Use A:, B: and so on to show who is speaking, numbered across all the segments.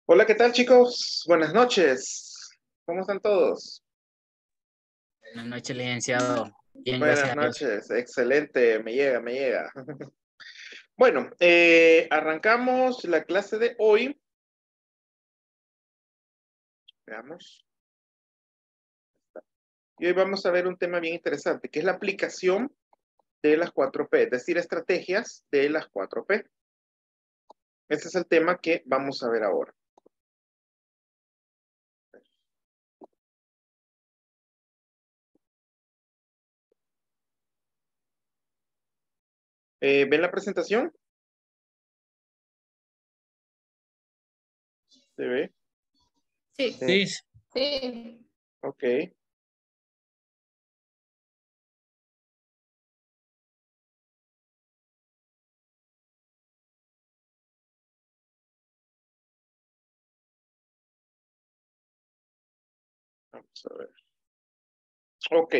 A: Hola, ¿qué tal, chicos? Buenas noches. ¿Cómo están todos?
B: Buenas noches, licenciado. Bien,
A: Buenas
B: gracias a Dios.
A: noches. Excelente. Me llega, me llega. Bueno, arrancamos la clase de hoy. Veamos. Y hoy vamos a ver un tema bien interesante, que es la aplicación de las 4P, es decir, estrategias de las 4P. Ese es el tema que vamos a ver ahora. ¿Ven la presentación? ¿Se ve?
C: Sí,
B: Sí.
C: sí.
A: Ok. Vamos a ver. Ok.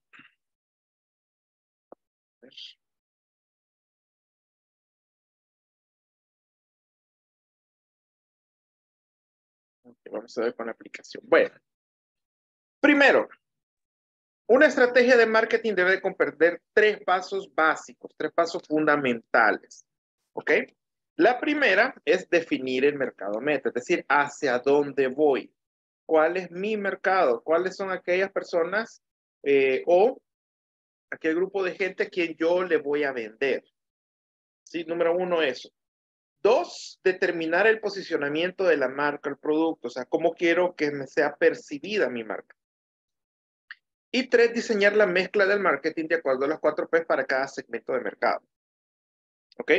A: Ok, vamos a ver con la aplicación. Bueno, primero, una estrategia de marketing debe de comprender tres pasos básicos, tres pasos fundamentales. ¿Ok? La primera es definir el mercado meta, es decir, hacia dónde voy, cuál es mi mercado, cuáles son aquellas personas o aquel grupo de gente a quien yo le voy a vender. ¿Sí? Número uno, eso. Dos, determinar el posicionamiento de la marca, el producto, o sea, cómo quiero que me sea percibida mi marca. Y tres, diseñar la mezcla del marketing de acuerdo a las 4P para cada segmento de mercado. ¿Ok?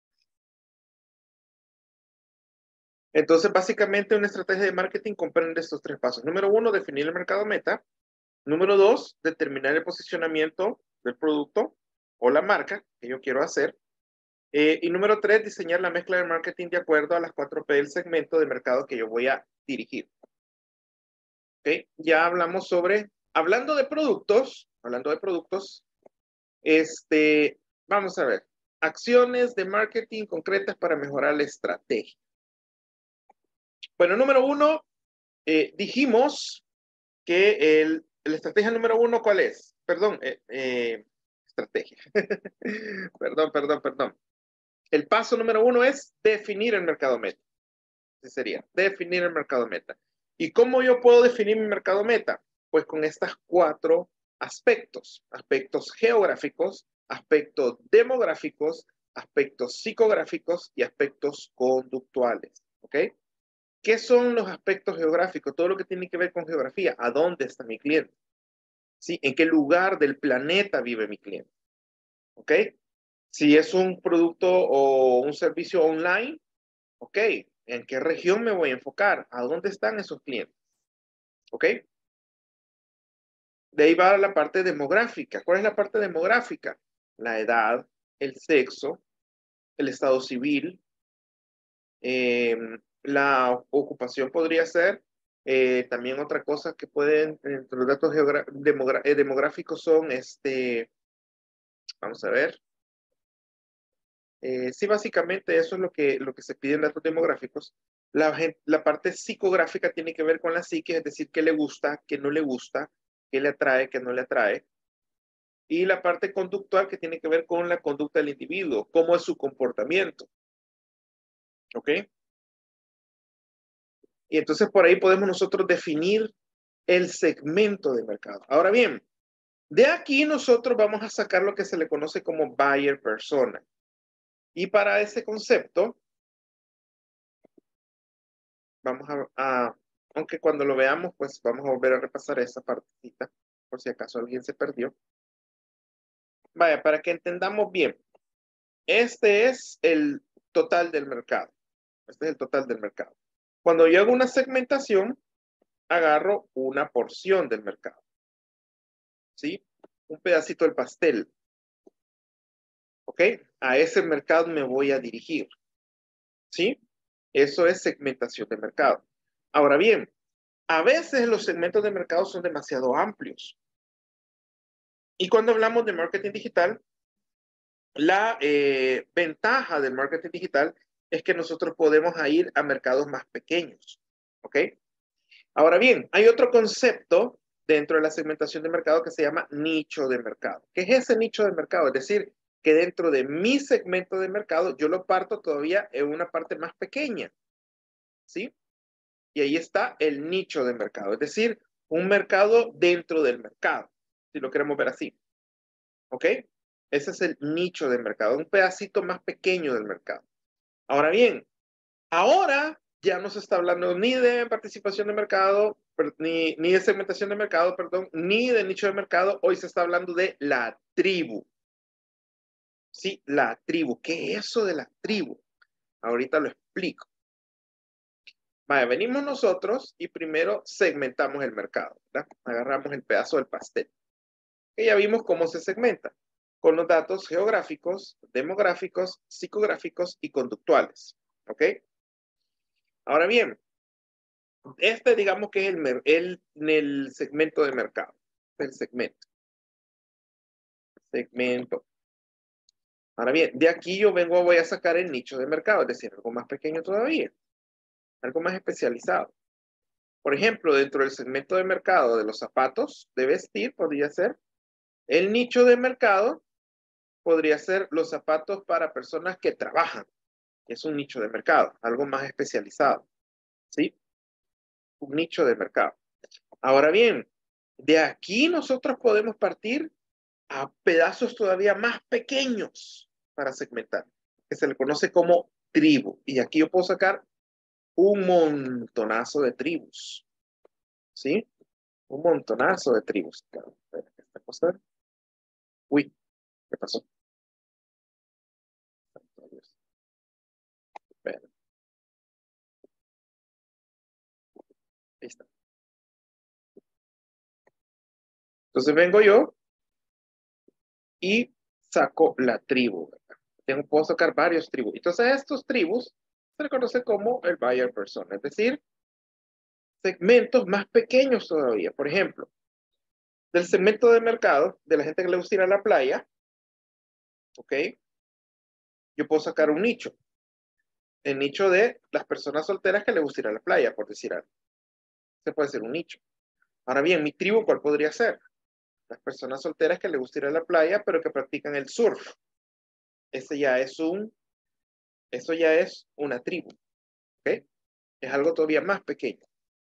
A: Entonces, básicamente, una estrategia de marketing comprende estos tres pasos. Número uno, definir el mercado meta. Número dos, determinar el posicionamiento del producto o la marca que yo quiero hacer. Y número tres, diseñar la mezcla de marketing de acuerdo a las 4P del segmento de mercado que yo voy a dirigir. ¿Ok? Ya hablamos sobre, hablando de productos, vamos a ver, acciones de marketing concretas para mejorar la estrategia. Bueno, número uno, dijimos que la estrategia número uno, ¿cuál es? Perdón, estrategia. Perdón. El paso número uno es definir el mercado meta. Ese sería, definir el mercado meta. ¿Y cómo yo puedo definir mi mercado meta? Pues con estas cuatro aspectos. Aspectos geográficos, aspectos demográficos, aspectos psicográficos y aspectos conductuales. ¿Ok? ¿Qué son los aspectos geográficos? Todo lo que tiene que ver con geografía. ¿A dónde está mi cliente? ¿Sí? ¿En qué lugar del planeta vive mi cliente? ¿Ok? Si es un producto o un servicio online, ¿ok? ¿En qué región me voy a enfocar? ¿A dónde están esos clientes? ¿Ok? De ahí va la parte demográfica. ¿Cuál es la parte demográfica? La edad, el sexo, el estado civil, la ocupación podría ser. También otra cosa que pueden, entre los datos demográficos son, vamos a ver. Sí, básicamente eso es lo que se pide en datos demográficos. La parte psicográfica tiene que ver con la psique, es decir, qué le gusta, qué no le gusta, qué le atrae, qué no le atrae. Y la parte conductual que tiene que ver con la conducta del individuo, cómo es su comportamiento. ¿Ok? Y entonces por ahí podemos nosotros definir el segmento de mercado. Ahora bien, de aquí nosotros vamos a sacar lo que se le conoce como buyer persona. Y para ese concepto, vamos aunque cuando lo veamos, pues vamos a volver a repasar esa partecita, por si acaso alguien se perdió. Vaya, para que entendamos bien, este es el total del mercado. Este es el total del mercado. Cuando yo hago una segmentación, agarro una porción del mercado. ¿Sí? Un pedacito del pastel. ¿Ok? A ese mercado me voy a dirigir. ¿Sí? Eso es segmentación de mercado. Ahora bien, a veces los segmentos de mercado son demasiado amplios. Y cuando hablamos de marketing digital, la ventaja del marketing digital es que nosotros podemos ir a mercados más pequeños. ¿Ok? Ahora bien, hay otro concepto dentro de la segmentación de mercado que se llama nicho de mercado. ¿Qué es ese nicho de mercado? Es decir, que dentro de mi segmento de mercado yo lo parto todavía en una parte más pequeña. ¿Sí? Y ahí está el nicho de mercado. Es decir, un mercado dentro del mercado, si lo queremos ver así. ¿Ok? Ese es el nicho de mercado, un pedacito más pequeño del mercado. Ahora bien, ahora ya no se está hablando ni de participación de mercado, ni de segmentación de mercado, perdón, ni de nicho de mercado. Hoy se está hablando de la tribu. Sí, la tribu. ¿Qué es eso de la tribu? Ahorita lo explico. Vaya, venimos nosotros y primero segmentamos el mercado, ¿verdad? Agarramos el pedazo del pastel. Y ya vimos cómo se segmenta, con los datos geográficos, demográficos, psicográficos y conductuales. ¿Ok? Ahora bien, este digamos que es el segmento de mercado. El segmento. Segmento. Ahora bien, de aquí yo voy a sacar el nicho de mercado, es decir, algo más pequeño todavía, algo más especializado. Por ejemplo, dentro del segmento de mercado de los zapatos de vestir, podría ser el nicho de mercado, podría ser los zapatos para personas que trabajan, que es un nicho de mercado, algo más especializado, ¿sí? Un nicho de mercado. Ahora bien, de aquí nosotros podemos partir a pedazos todavía más pequeños para segmentar, que se le conoce como tribu. Y aquí yo puedo sacar un montonazo de tribus, ¿sí? Un montonazo de tribus. Esta cosa. Uy, ¿qué pasó? Espera, ahí está. Entonces vengo yo y saco la tribu, ¿verdad? Puedo sacar varios tribus. Entonces a estos tribus se le conoce como el buyer persona, es decir, segmentos más pequeños todavía. Por ejemplo, del segmento de mercado de la gente que le gusta ir a la playa, ¿ok? Yo puedo sacar un nicho. El nicho de las personas solteras que le gusta ir a la playa, por decir algo. Ese puede ser un nicho. Ahora bien, mi tribu, ¿cuál podría ser? Las personas solteras que le gusta ir a la playa, pero que practican el surf. Ese ya es eso ya es una tribu, ¿ok? Es algo todavía más pequeño.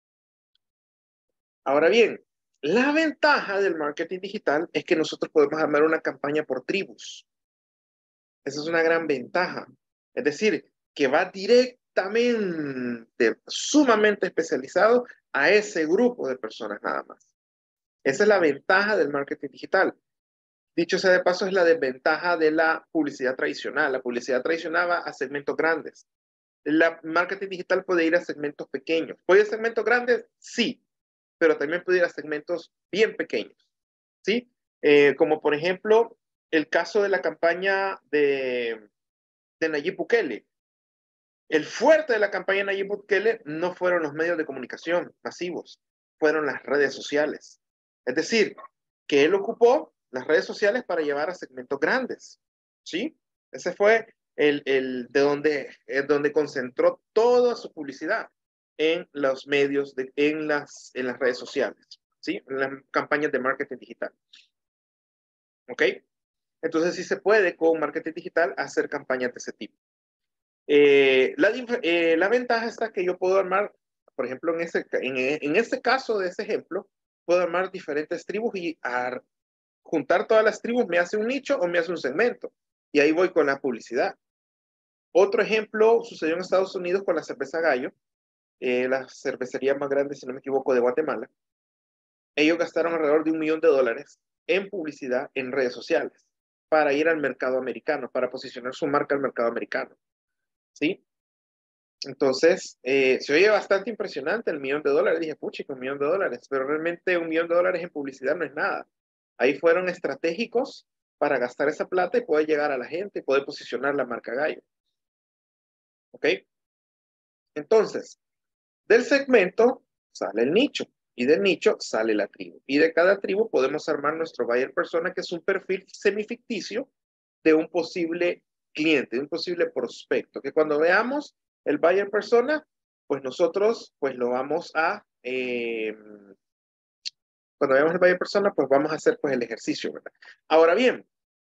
A: Ahora bien, la ventaja del marketing digital es que nosotros podemos armar una campaña por tribus. Esa es una gran ventaja. Es decir, que va directamente, sumamente especializado a ese grupo de personas nada más. Esa es la ventaja del marketing digital. Dicho sea de paso, es la desventaja de la publicidad tradicional. La publicidad tradicional va a segmentos grandes. El marketing digital puede ir a segmentos pequeños. ¿Puede ir a segmentos grandes? Sí, pero también puede ir a segmentos bien pequeños. ¿Sí? Como por ejemplo, el caso de la campaña de Nayib Bukele. El fuerte de la campaña de Nayib Bukele no fueron los medios de comunicación masivos, fueron las redes sociales. Es decir, que él ocupó las redes sociales para llevar a segmentos grandes. ¿Sí? Ese fue donde concentró toda su publicidad en los medios, en las redes sociales. ¿Sí? En las campañas de marketing digital. ¿Ok? Entonces sí se puede con marketing digital hacer campañas de ese tipo. La ventaja está que yo puedo armar, por ejemplo, en ese caso de ese ejemplo, puedo armar diferentes tribus y juntar todas las tribus me hace un nicho o me hace un segmento. Y ahí voy con la publicidad. Otro ejemplo sucedió en Estados Unidos con la cerveza Gallo, la cervecería más grande, si no me equivoco, de Guatemala. Ellos gastaron alrededor de $1.000.000 en publicidad en redes sociales para ir al mercado americano, para posicionar su marca al mercado americano. ¿Sí? Entonces, se oye bastante impresionante el $1.000.000. Dije, puchica, $1.000.000, pero realmente $1.000.000 en publicidad no es nada. Ahí fueron estratégicos para gastar esa plata y poder llegar a la gente y poder posicionar la marca Gallo. ¿Ok? Entonces, del segmento sale el nicho y del nicho sale la tribu. Y de cada tribu podemos armar nuestro buyer persona, que es un perfil semificticio de un posible cliente, de un posible prospecto, que cuando veamos el buyer persona, pues nosotros pues lo vamos a, cuando veamos el buyer persona, pues vamos a hacer pues el ejercicio, ¿verdad? Ahora bien,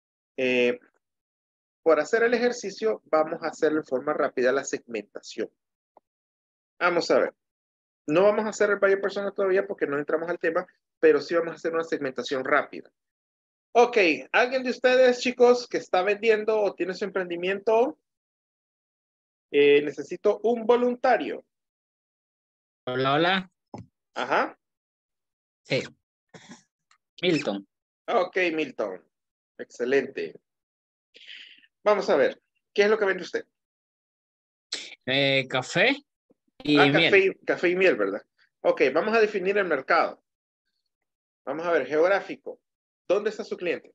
A: por hacer el ejercicio, vamos a hacer de forma rápida la segmentación. Vamos a ver. No vamos a hacer el buyer persona todavía porque no entramos al tema, pero sí vamos a hacer una segmentación rápida. Ok, ¿alguien de ustedes, chicos, que está vendiendo o tiene su emprendimiento? Necesito un voluntario.
B: Hola, hola.
A: Ajá.
B: Sí. Milton.
A: Ok, Milton. Excelente. Vamos a ver. ¿Qué es lo que vende usted?
B: Café y miel.
A: Café y miel, ¿verdad? Ok, vamos a definir el mercado. Vamos a ver, geográfico. ¿Dónde está su cliente?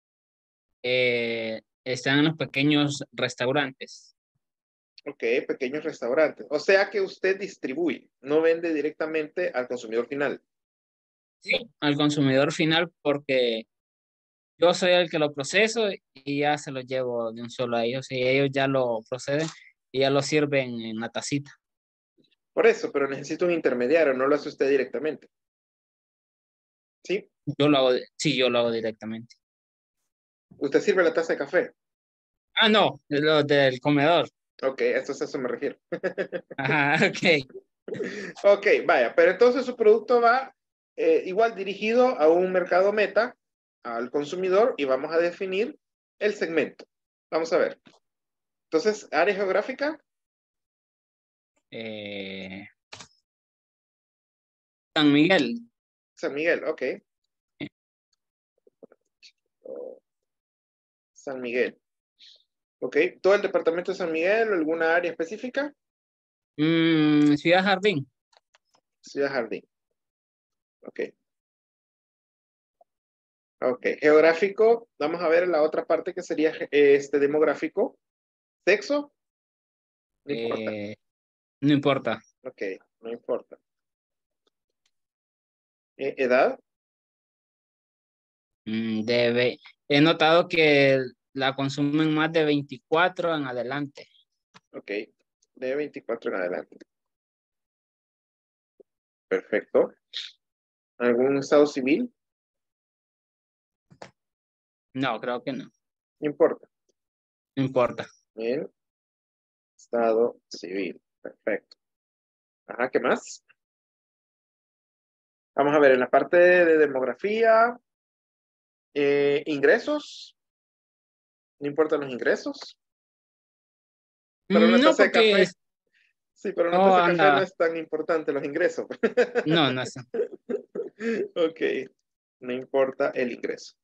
B: Están en los pequeños restaurantes.
A: Ok, pequeños restaurantes. O sea que usted distribuye, no vende directamente al consumidor final.
B: Sí, al consumidor final porque yo soy el que lo proceso y ya se lo llevo de un solo a ellos y ellos ya lo proceden y ya lo sirven en la tacita.
A: Por eso, pero necesita un intermediario, no lo hace usted directamente. ¿Sí?
B: Sí, yo lo hago directamente.
A: ¿Usted sirve la taza de café?
B: Ah, no, lo del comedor.
A: Ok, a eso me refiero.
B: Ajá, ok.
A: Ok, vaya, pero entonces su producto va igual dirigido a un mercado meta, al consumidor, y vamos a definir el segmento. Vamos a ver. Entonces, área geográfica,
B: Eh, San Miguel.
A: San Miguel, ok. San Miguel. Ok, ¿todo el departamento de San Miguel o alguna área específica?
B: Ciudad Jardín.
A: Ciudad Jardín. Ok. Ok, geográfico, vamos a ver la otra parte que sería este demográfico. Sexo, no importa.
B: No importa.
A: Ok, no importa. Edad,
B: He notado que la consumen más de 24 en adelante.
A: ok, de 24 en adelante. Perfecto. ¿Algún estado civil?
B: No, creo que no.
A: No importa.
B: No importa.
A: Bien, estado civil. Perfecto. Ajá, ¿qué más? Vamos a ver, en la parte de demografía, ingresos. No importan los ingresos. Para una
B: No,
A: taza de
B: porque
A: café. Sí, para una
B: no
A: taza de café no
B: anda.
A: es tan importante los ingresos.
B: No, no es.
A: Ok, no importa el ingreso.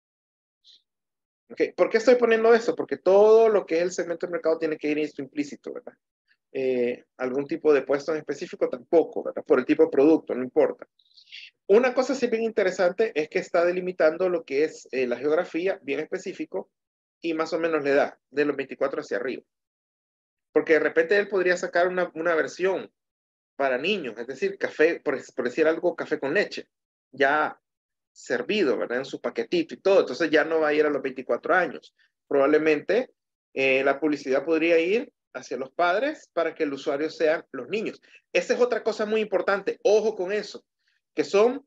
A: Ok, ¿por qué estoy poniendo esto? Porque todo lo que es el segmento de mercado tiene que ir esto implícito, ¿verdad? Algún tipo de puesto en específico tampoco, ¿verdad? Por el tipo de producto, no importa. Una cosa sí bien interesante es que está delimitando lo que es la geografía bien específico y más o menos la edad, de los 24 hacia arriba. Porque de repente él podría sacar una versión para niños, es decir, café, por decir algo, café con leche, ya servido, ¿verdad? En su paquetito y todo. Entonces ya no va a ir a los 24 años. Probablemente la publicidad podría ir hacia los padres para que el usuario sean los niños. Esa es otra cosa muy importante. Ojo con eso, que son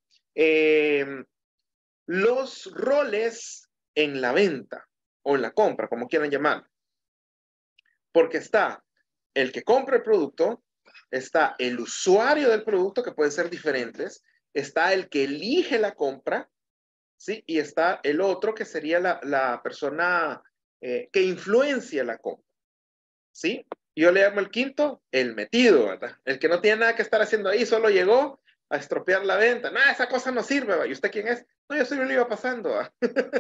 A: los roles en la venta o en la compra, como quieran llamar. Porque está el que compra el producto, está el usuario del producto, que pueden ser diferentes, está el que elige la compra, ¿sí? Y está el otro que sería la persona que influencia la compra, ¿sí? Yo le llamo el quinto, el metido, ¿verdad? El que no tiene nada que estar haciendo ahí, solo llegó a estropear la venta. No, esa cosa no sirve, ¿va? ¿Y usted quién es? No, yo solo lo iba pasando, ¿va?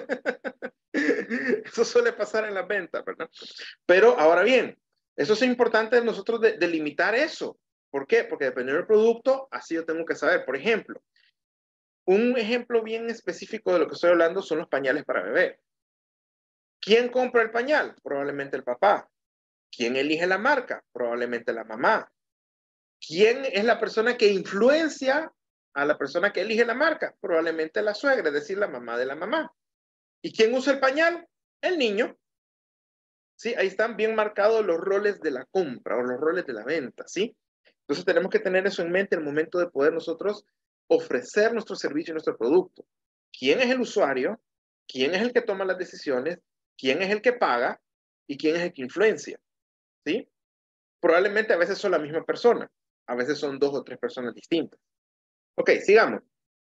A: Eso suele pasar en las ventas, ¿verdad? Pero ahora bien, eso es importante nosotros delimitar eso. ¿Por qué? Porque dependiendo del producto, así yo tengo que saber. Por ejemplo, un ejemplo bien específico de lo que estoy hablando son los pañales para bebé. ¿Quién compra el pañal? Probablemente el papá. ¿Quién elige la marca? Probablemente la mamá. ¿Quién es la persona que influencia a la persona que elige la marca? Probablemente la suegra, es decir, la mamá de la mamá. ¿Y quién usa el pañal? El niño. ¿sí? Ahí están bien marcados los roles de la compra o los roles de la venta, ¿sí? Entonces tenemos que tener eso en mente al momento de poder nosotros ofrecer nuestro servicio y nuestro producto. ¿Quién es el usuario? ¿Quién es el que toma las decisiones? ¿Quién es el que paga? ¿Y quién es el que influencia? ¿Sí? Probablemente a veces son la misma persona. A veces son 2 o 3 personas distintas. Ok, sigamos.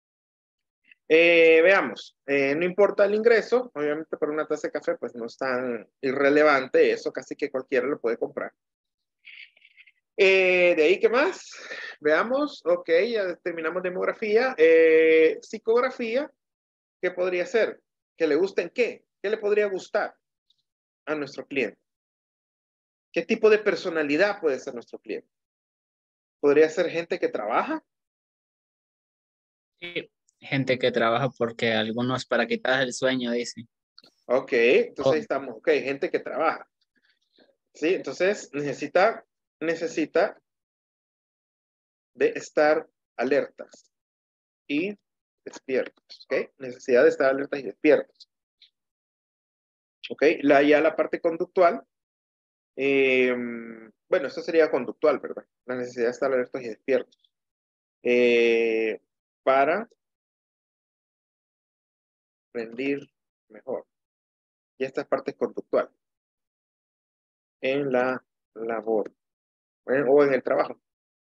A: Veamos, no importa el ingreso, obviamente para una taza de café pues no es tan irrelevante, eso casi que cualquiera lo puede comprar. De ahí, ¿qué más? Veamos, ok, ya terminamos demografía. Psicografía, ¿qué podría ser? ¿Que le gusten qué? ¿Qué le podría gustar a nuestro cliente? ¿Qué tipo de personalidad puede ser nuestro cliente? ¿Podría ser gente que trabaja?
B: Sí, gente que trabaja porque algunos para quitar el sueño, dicen.
A: Ok, entonces
B: Oh,
A: ahí estamos, ok, gente que trabaja. Sí, entonces necesita de estar alertas y despiertos, ¿ok? Necesidad de estar alertas y despiertos, ¿ok? Ya la parte conductual, bueno, esto sería conductual, ¿verdad? La necesidad de estar alertos y despiertos eh, para rendir mejor. Y esta parte es conductual en la labor o en el trabajo.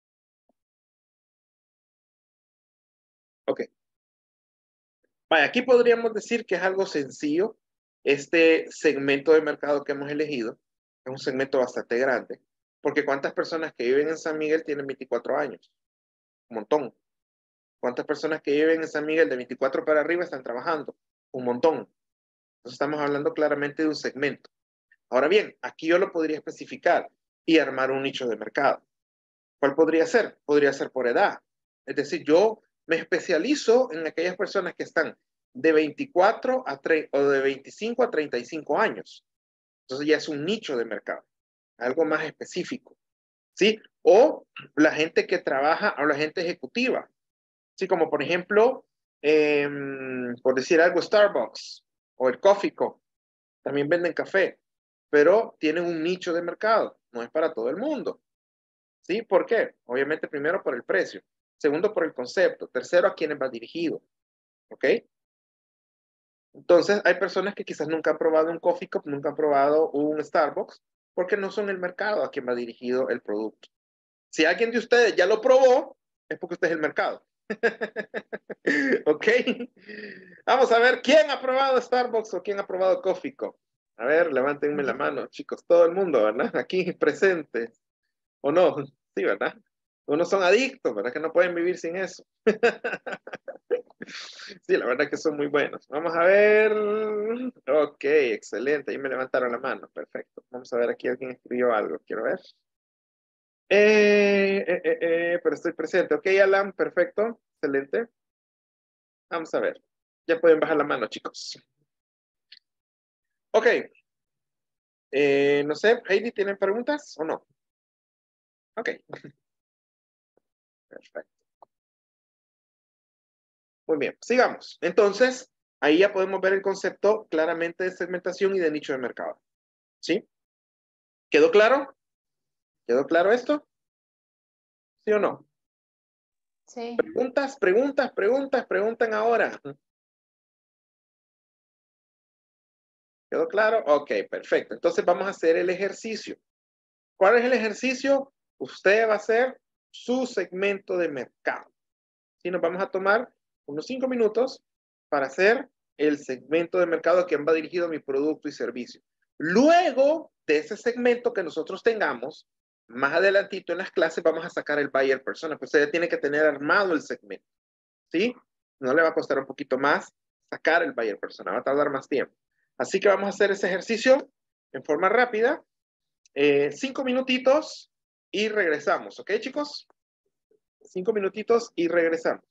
A: Ok. Vaya, aquí podríamos decir que es algo sencillo. Este segmento de mercado que hemos elegido es un segmento bastante grande, porque ¿cuántas personas que viven en San Miguel tienen 24 años? Un montón. ¿Cuántas personas que viven en San Miguel de 24 para arriba están trabajando? Un montón. Entonces estamos hablando claramente de un segmento. Ahora bien, aquí yo lo podría especificar y armar un nicho de mercado. ¿Cuál podría ser? Podría ser por edad. Es decir, yo me especializo en aquellas personas que están de 24 a 30, o de 25 a 35 años. Entonces ya es un nicho de mercado, algo más específico, ¿sí? O la gente que trabaja o la gente ejecutiva, ¿sí? Como por ejemplo, por decir algo, Starbucks o el Coffee Co. También venden café, pero tienen un nicho de mercado, no es para todo el mundo. ¿Sí? ¿Por qué? Obviamente, primero por el precio. Segundo, por el concepto. Tercero, a quiénes va dirigido. ¿Ok? Entonces, hay personas que quizás nunca han probado un coffee cup, nunca han probado un Starbucks, porque no son el mercado a quien va dirigido el producto. Si alguien de ustedes ya lo probó, es porque usted es el mercado. ¿Ok? Vamos a ver quién ha probado Starbucks o quién ha probado Coffee Cup. A ver, levántenme la mano, chicos, todo el mundo, ¿verdad? Aquí presente. ¿O no? Sí, ¿verdad? Unos son adictos, ¿verdad? Que no pueden vivir sin eso. Sí, la verdad que son muy buenos. Vamos a ver. Ok, excelente. Ahí me levantaron la mano. Perfecto. Vamos a ver aquí alguien escribió algo. Quiero ver. Pero estoy presente. Ok, Alan, perfecto. Excelente. Vamos a ver. Ya pueden bajar la mano, chicos. Ok. No sé, Heidi, ¿tienen preguntas o no? Ok. Perfecto. Muy bien, sigamos. Entonces, ahí ya podemos ver el concepto claramente de segmentación y de nicho de mercado. ¿Sí? ¿Quedó claro? ¿Quedó claro esto? ¿Sí o no?
C: Sí.
A: Preguntas, preguntas, preguntas, preguntan ahora. ¿Quedó claro? Ok, perfecto. Entonces vamos a hacer el ejercicio. ¿Cuál es el ejercicio? Usted va a hacer su segmento de mercado. ¿Sí? Nos vamos a tomar unos 5 minutos para hacer el segmento de mercado a quien va dirigido mi producto y servicio. Luego de ese segmento que nosotros tengamos, más adelantito en las clases vamos a sacar el buyer persona, pues usted ya tiene que tener armado el segmento, ¿sí? No le va a costar un poquito más sacar el buyer persona, va a tardar más tiempo. Así que vamos a hacer ese ejercicio en forma rápida, 5 minutitos y regresamos, ¿ok, chicos? 5 minutitos y regresamos.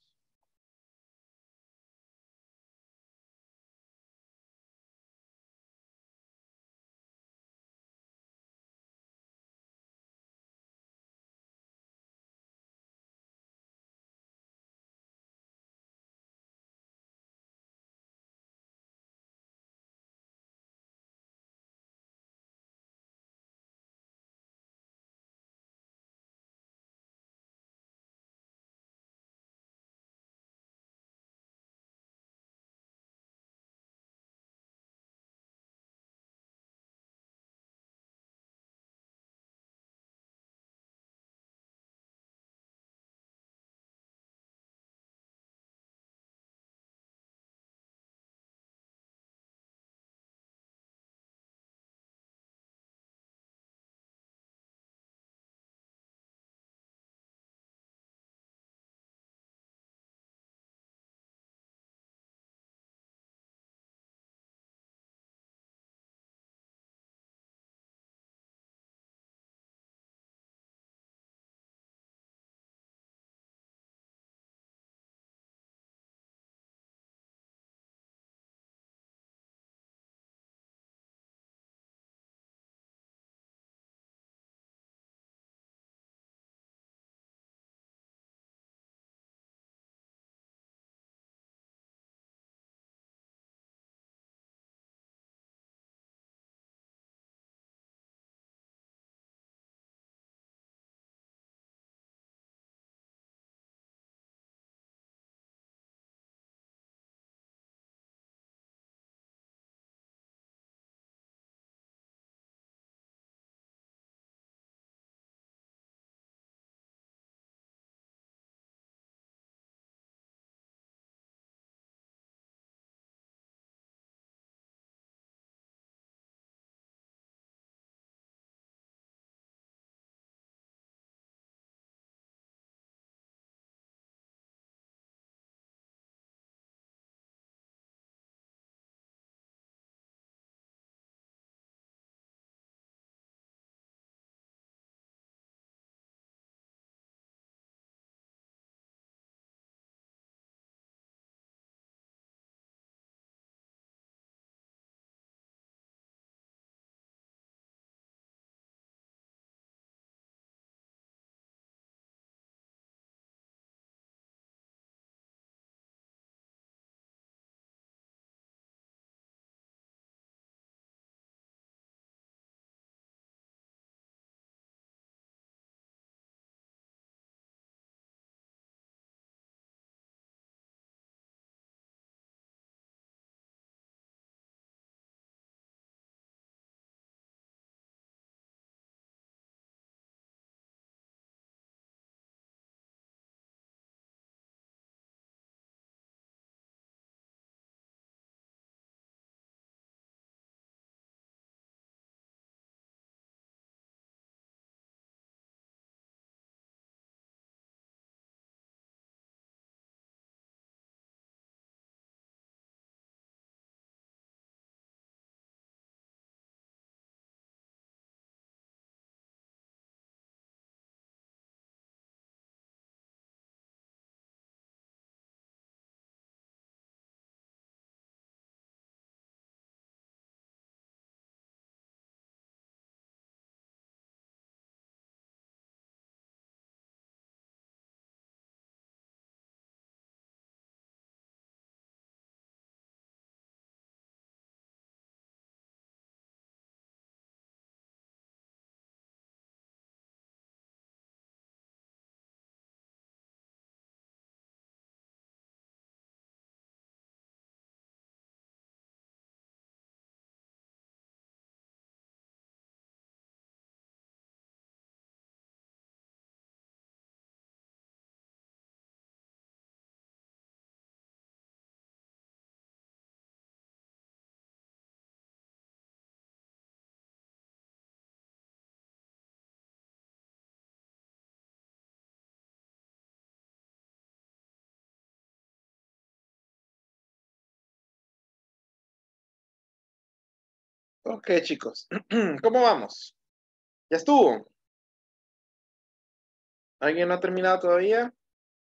A: Ok, chicos. ¿Cómo vamos? ¿Ya estuvo? ¿Alguien no ha terminado todavía?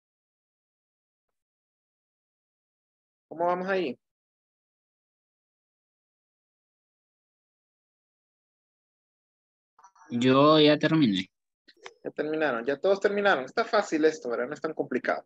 A: ¿Cómo vamos ahí?
B: Yo ya terminé.
A: Ya terminaron. Ya todos terminaron. Está fácil esto, ¿verdad? No es tan complicado.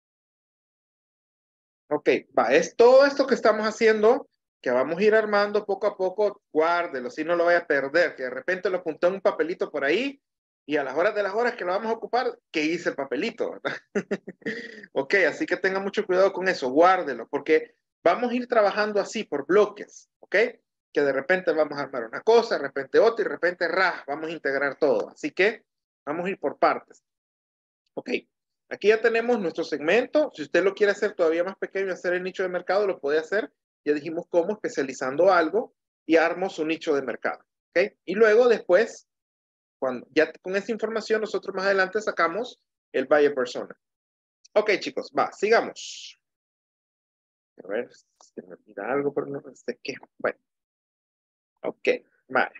A: Ok, va. Es todo esto que estamos haciendo, que vamos a ir armando poco a poco. Guárdelo, si no lo vaya a perder. Que de repente lo apunté en un papelito por ahí y a las horas de las horas que lo vamos a ocupar, que hice el papelito, ¿verdad? Ok, así que tenga mucho cuidado con eso. Guárdelo, porque vamos a ir trabajando así por bloques, ¿ok? Que de repente vamos a armar una cosa, de repente otra y de repente vamos a integrar todo. Así que vamos a ir por partes. Ok, aquí ya tenemos nuestro segmento. Si usted lo quiere hacer todavía más pequeño, hacer el nicho de mercado, lo puede hacer. Ya dijimos cómo, especializando algo y armo su nicho de mercado. Ok, y luego después, cuando ya con esa información, nosotros más adelante sacamos el buyer persona. Ok, chicos, va, sigamos. A ver, se me olvida algo, pero no sé qué. Bueno, ok, vale.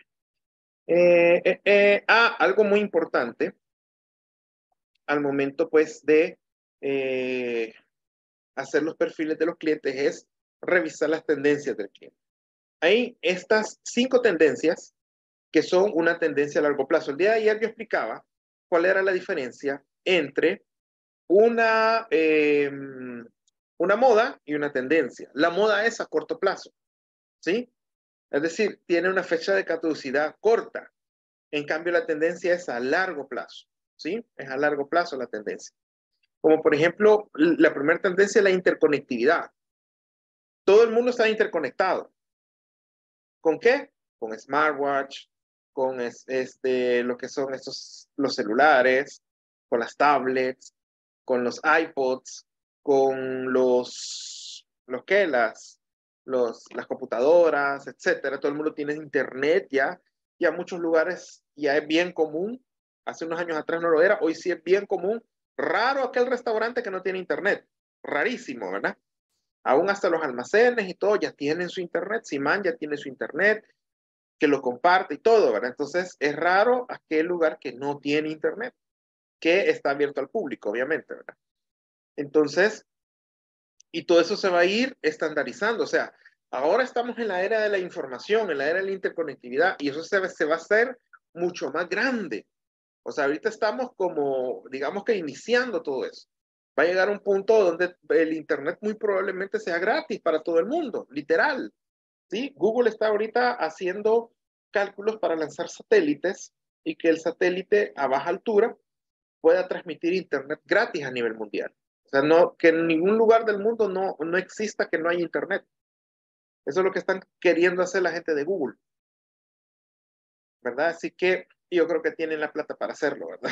A: Algo muy importante al momento, pues, de hacer los perfiles de los clientes es revisar las tendencias del cliente. Hay estas 5 tendencias que son una tendencia a largo plazo. El día de ayer yo explicaba cuál era la diferencia entre una moda y una tendencia. La moda es a corto plazo, ¿sí? Es decir, tiene una fecha de caducidad corta. En cambio, la tendencia es a largo plazo, ¿sí? Es a largo plazo la tendencia. Como por ejemplo, la primera tendencia es la interconectividad. Todo el mundo está interconectado. ¿Con qué? Con smartwatch, con lo que son los celulares, con las tablets, con los iPods, con las computadoras, etcétera. Todo el mundo tiene internet ya, y a muchos lugares ya es bien común. Hace unos años atrás no lo era, hoy sí es bien común. Raro aquel restaurante que no tiene internet. Rarísimo, ¿verdad? Aún hasta los almacenes y todo ya tienen su internet. Simán ya tiene su internet, que lo comparte y todo, ¿verdad? Entonces es raro aquel lugar que no tiene internet, que está abierto al público, obviamente, ¿verdad? Entonces, y todo eso se va a ir estandarizando. O sea, ahora estamos en la era de la información, en la era de la interconectividad, y eso se va a hacer mucho más grande. O sea, ahorita estamos como, digamos que iniciando todo eso. Va a llegar un punto donde el internet muy probablemente sea gratis para todo el mundo, literal. ¿Sí? Google está ahorita haciendo cálculos para lanzar satélites y que el satélite a baja altura pueda transmitir internet gratis a nivel mundial. O sea, no, que en ningún lugar del mundo no exista que no haya internet. Eso es lo que están queriendo hacer la gente de Google, ¿verdad? Así que yo creo que tienen la plata para hacerlo, ¿verdad?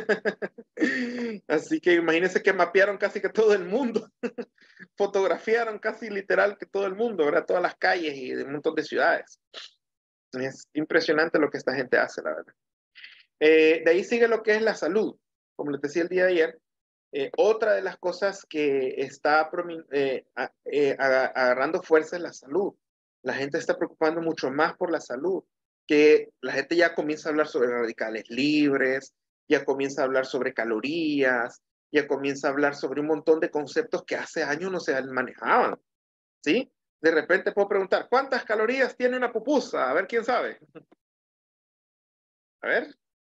A: Así que imagínense que mapearon casi que todo el mundo, fotografiaron casi literal que todo el mundo, ¿verdad? Todas las calles y un montón de ciudades. Es impresionante lo que esta gente hace, la verdad. De ahí sigue lo que es la salud. Como les decía el día de ayer, otra de las cosas que está agarrando fuerza es la salud. La gente está preocupando mucho más por la salud, que la gente ya comienza a hablar sobre radicales libres, ya comienza a hablar sobre calorías, ya comienza a hablar sobre un montón de conceptos que hace años no se manejaban, ¿sí? De repente puedo preguntar, ¿cuántas calorías tiene una pupusa? A ver, ¿quién sabe? A ver.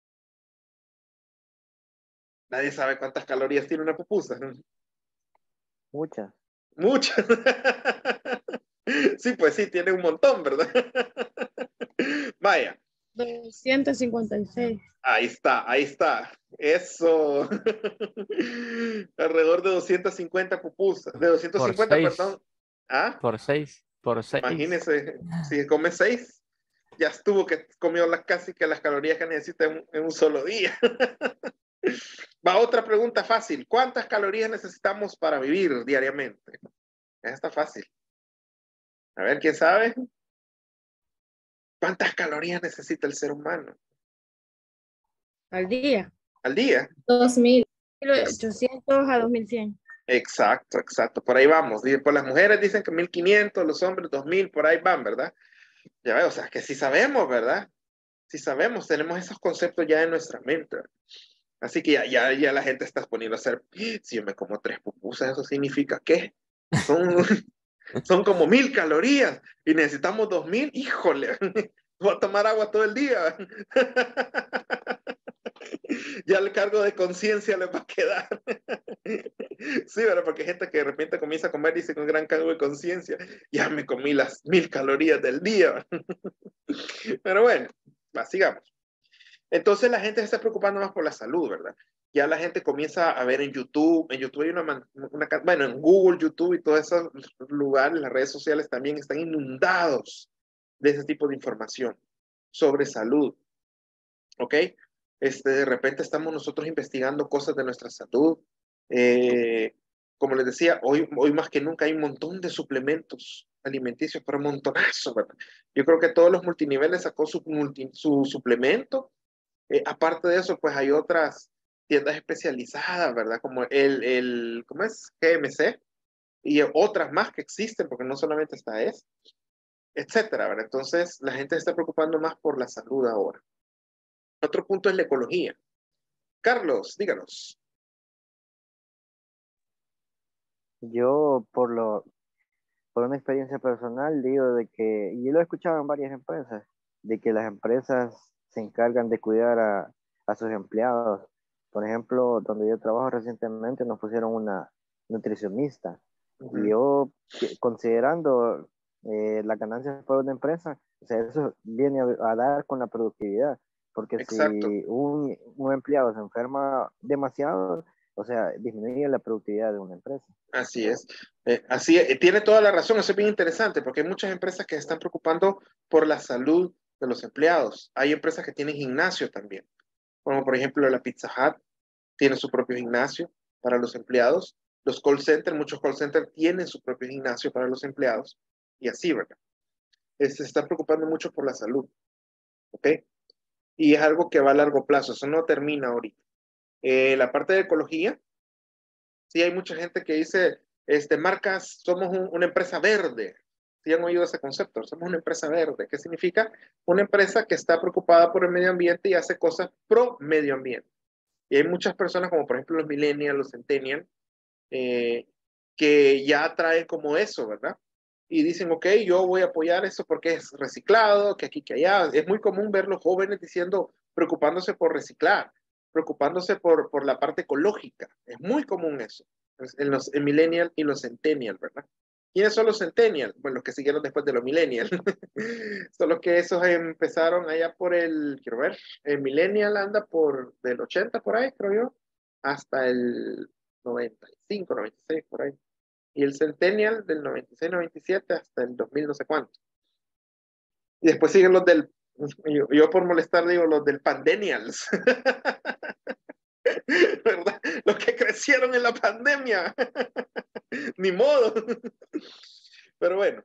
A: Nadie sabe cuántas calorías tiene una pupusa.
D: Muchas.
A: Muchas. Sí, pues sí, tiene un montón, ¿verdad? Vaya.
C: 256.
A: Ahí está, ahí está. Eso. Alrededor de 250 pupusas. De
D: Por
A: 250,
D: 6.
A: perdón. ¿Ah?
D: Por 6. Por 6.
A: Imagínese, si come 6, ya estuvo que comió casi que las calorías que necesita en un solo día. Va otra pregunta fácil. ¿Cuántas calorías necesitamos para vivir diariamente? Esa está fácil. A ver, ¿quién sabe? ¿Cuántas calorías necesita el ser humano
C: Al día.
A: al día?
C: 2.800 a 2.100.
A: Exacto, exacto. Por ahí vamos. Y por las mujeres dicen que 1.500, los hombres 2.000, por ahí van, ¿verdad? Ya veo, o sea, que sí sabemos, ¿verdad? Sí sabemos, tenemos esos conceptos ya en nuestra mente. Así que ya la gente está poniendo a hacer, si yo me como 3 pupusas, ¿eso significa qué? Son, son como 1000 calorías y necesitamos 2000, híjole, voy a tomar agua todo el día. Ya el cargo de conciencia le va a quedar. Sí, ¿verdad? Porque hay gente que de repente comienza a comer y dice con gran cargo de conciencia, ya me comí las 1000 calorías del día. Pero bueno, va, sigamos. Entonces la gente se está preocupando más por la salud, ¿verdad? Ya la gente comienza a ver en YouTube hay bueno, en Google, YouTube y todos esos lugares, las redes sociales también están inundados de ese tipo de información sobre salud, ¿ok? De repente estamos nosotros investigando cosas de nuestra salud. Eh, Como les decía, hoy más que nunca hay un montón de suplementos alimenticios, pero un montonazo, ¿verdad? Yo creo que todos los multiniveles sacó su suplemento. Aparte de eso, pues hay otras tiendas especializadas, ¿verdad? Como ¿cómo es? GMC y otras más que existen, porque no solamente está etcétera, ¿verdad? Entonces, la gente se está preocupando más por la salud ahora. Otro punto es la ecología. Carlos, díganos.
D: Yo, por una experiencia personal, digo de que, y yo lo he escuchado en varias empresas, de que las empresas se encargan de cuidar a sus empleados. Por ejemplo, donde yo trabajo recientemente nos pusieron una nutricionista. Y yo, considerando las ganancias para una empresa, o sea, eso viene a dar con la productividad. Porque
A: Exacto,
D: si un empleado se enferma demasiado, o sea, disminuye la productividad de una empresa.
A: así es. Así es. Tiene toda la razón, eso es bien interesante, porque hay muchas empresas que se están preocupando por la salud de los empleados. Hay empresas que tienen gimnasio también, como por ejemplo la Pizza Hut tiene su propio gimnasio para los empleados. Los call centers, muchos call centers tienen su propio gimnasio para los empleados, y así, ¿verdad? Se está preocupando mucho por la salud, ¿ok? Y es algo que va a largo plazo, eso no termina ahorita. La parte de ecología, sí hay mucha gente que dice, marcas, somos una empresa verde. ¿Sí han oído ese concepto? Somos una empresa verde. ¿Qué significa? Una empresa que está preocupada por el medio ambiente y hace cosas pro medio ambiente. Y hay muchas personas, como por ejemplo los millennials, los centennials, eh, que ya traen como eso, ¿verdad? Y dicen, ok, yo voy a apoyar eso porque es reciclado, que aquí, que allá. Es muy común ver los jóvenes diciendo, preocupándose por reciclar, preocupándose por la parte ecológica. Es muy común eso, en millennial y los centennial, ¿verdad? ¿Quiénes son los centennial? Bueno, los que siguieron después de los millennial. Son los que esos empezaron allá quiero ver, el millennial anda del 80 por ahí, creo yo, hasta el 95, 96 por ahí. Y el Centennial del 96, 97 hasta el 2000 no sé cuánto. Y después siguen yo por molestar digo los del Pandemials, ¿verdad? Los que crecieron en la pandemia. Ni modo. Pero bueno,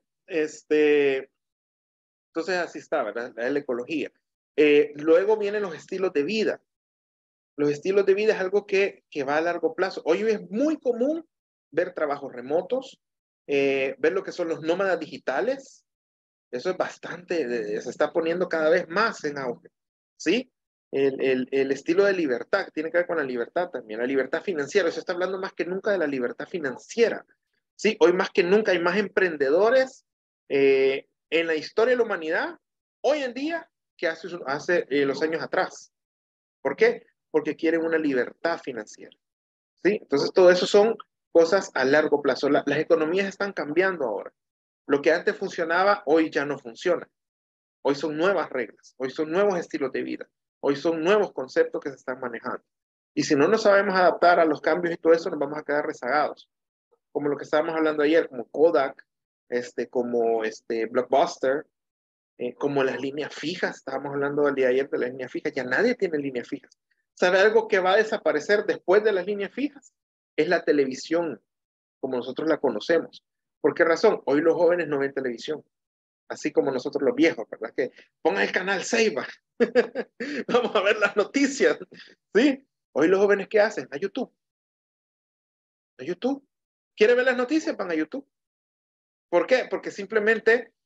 A: entonces así está, ¿verdad? La ecología. Luego vienen los estilos de vida. Los estilos de vida es algo que va a largo plazo. Hoy es muy común ver trabajos remotos, ver lo que son los nómadas digitales. Eso es bastante, se está poniendo cada vez más en auge. ¿Sí? El estilo de libertad, que tiene que ver con la libertad también, la libertad financiera. Se está hablando más que nunca de la libertad financiera. ¿Sí? Hoy más que nunca hay más emprendedores en la historia de la humanidad, hoy en día, que hace los años atrás. ¿Por qué? Porque quieren una libertad financiera. ¿Sí? Entonces, todo eso son cosas a largo plazo. Las economías están cambiando ahora. Lo que antes funcionaba, hoy ya no funciona. Hoy son nuevas reglas, hoy son nuevos estilos de vida, hoy son nuevos conceptos que se están manejando. Y si no nos sabemos adaptar a los cambios y todo eso, nos vamos a quedar rezagados. Como lo que estábamos hablando ayer, como Kodak, como Blockbuster, como las líneas fijas, estábamos hablando el día de ayer de las líneas fijas, ya nadie tiene líneas fijas. ¿Sabe algo que va a desaparecer después de las líneas fijas? Es la televisión, como nosotros la conocemos. ¿Por qué razón? Hoy los jóvenes no ven televisión, así como nosotros los viejos, ¿verdad? Que pongan el canal Seiba, vamos a ver las noticias, ¿sí? Hoy los jóvenes, ¿qué hacen? A YouTube. A YouTube. ¿Quieren ver las noticias? Van a YouTube. ¿Por qué? Porque simplemente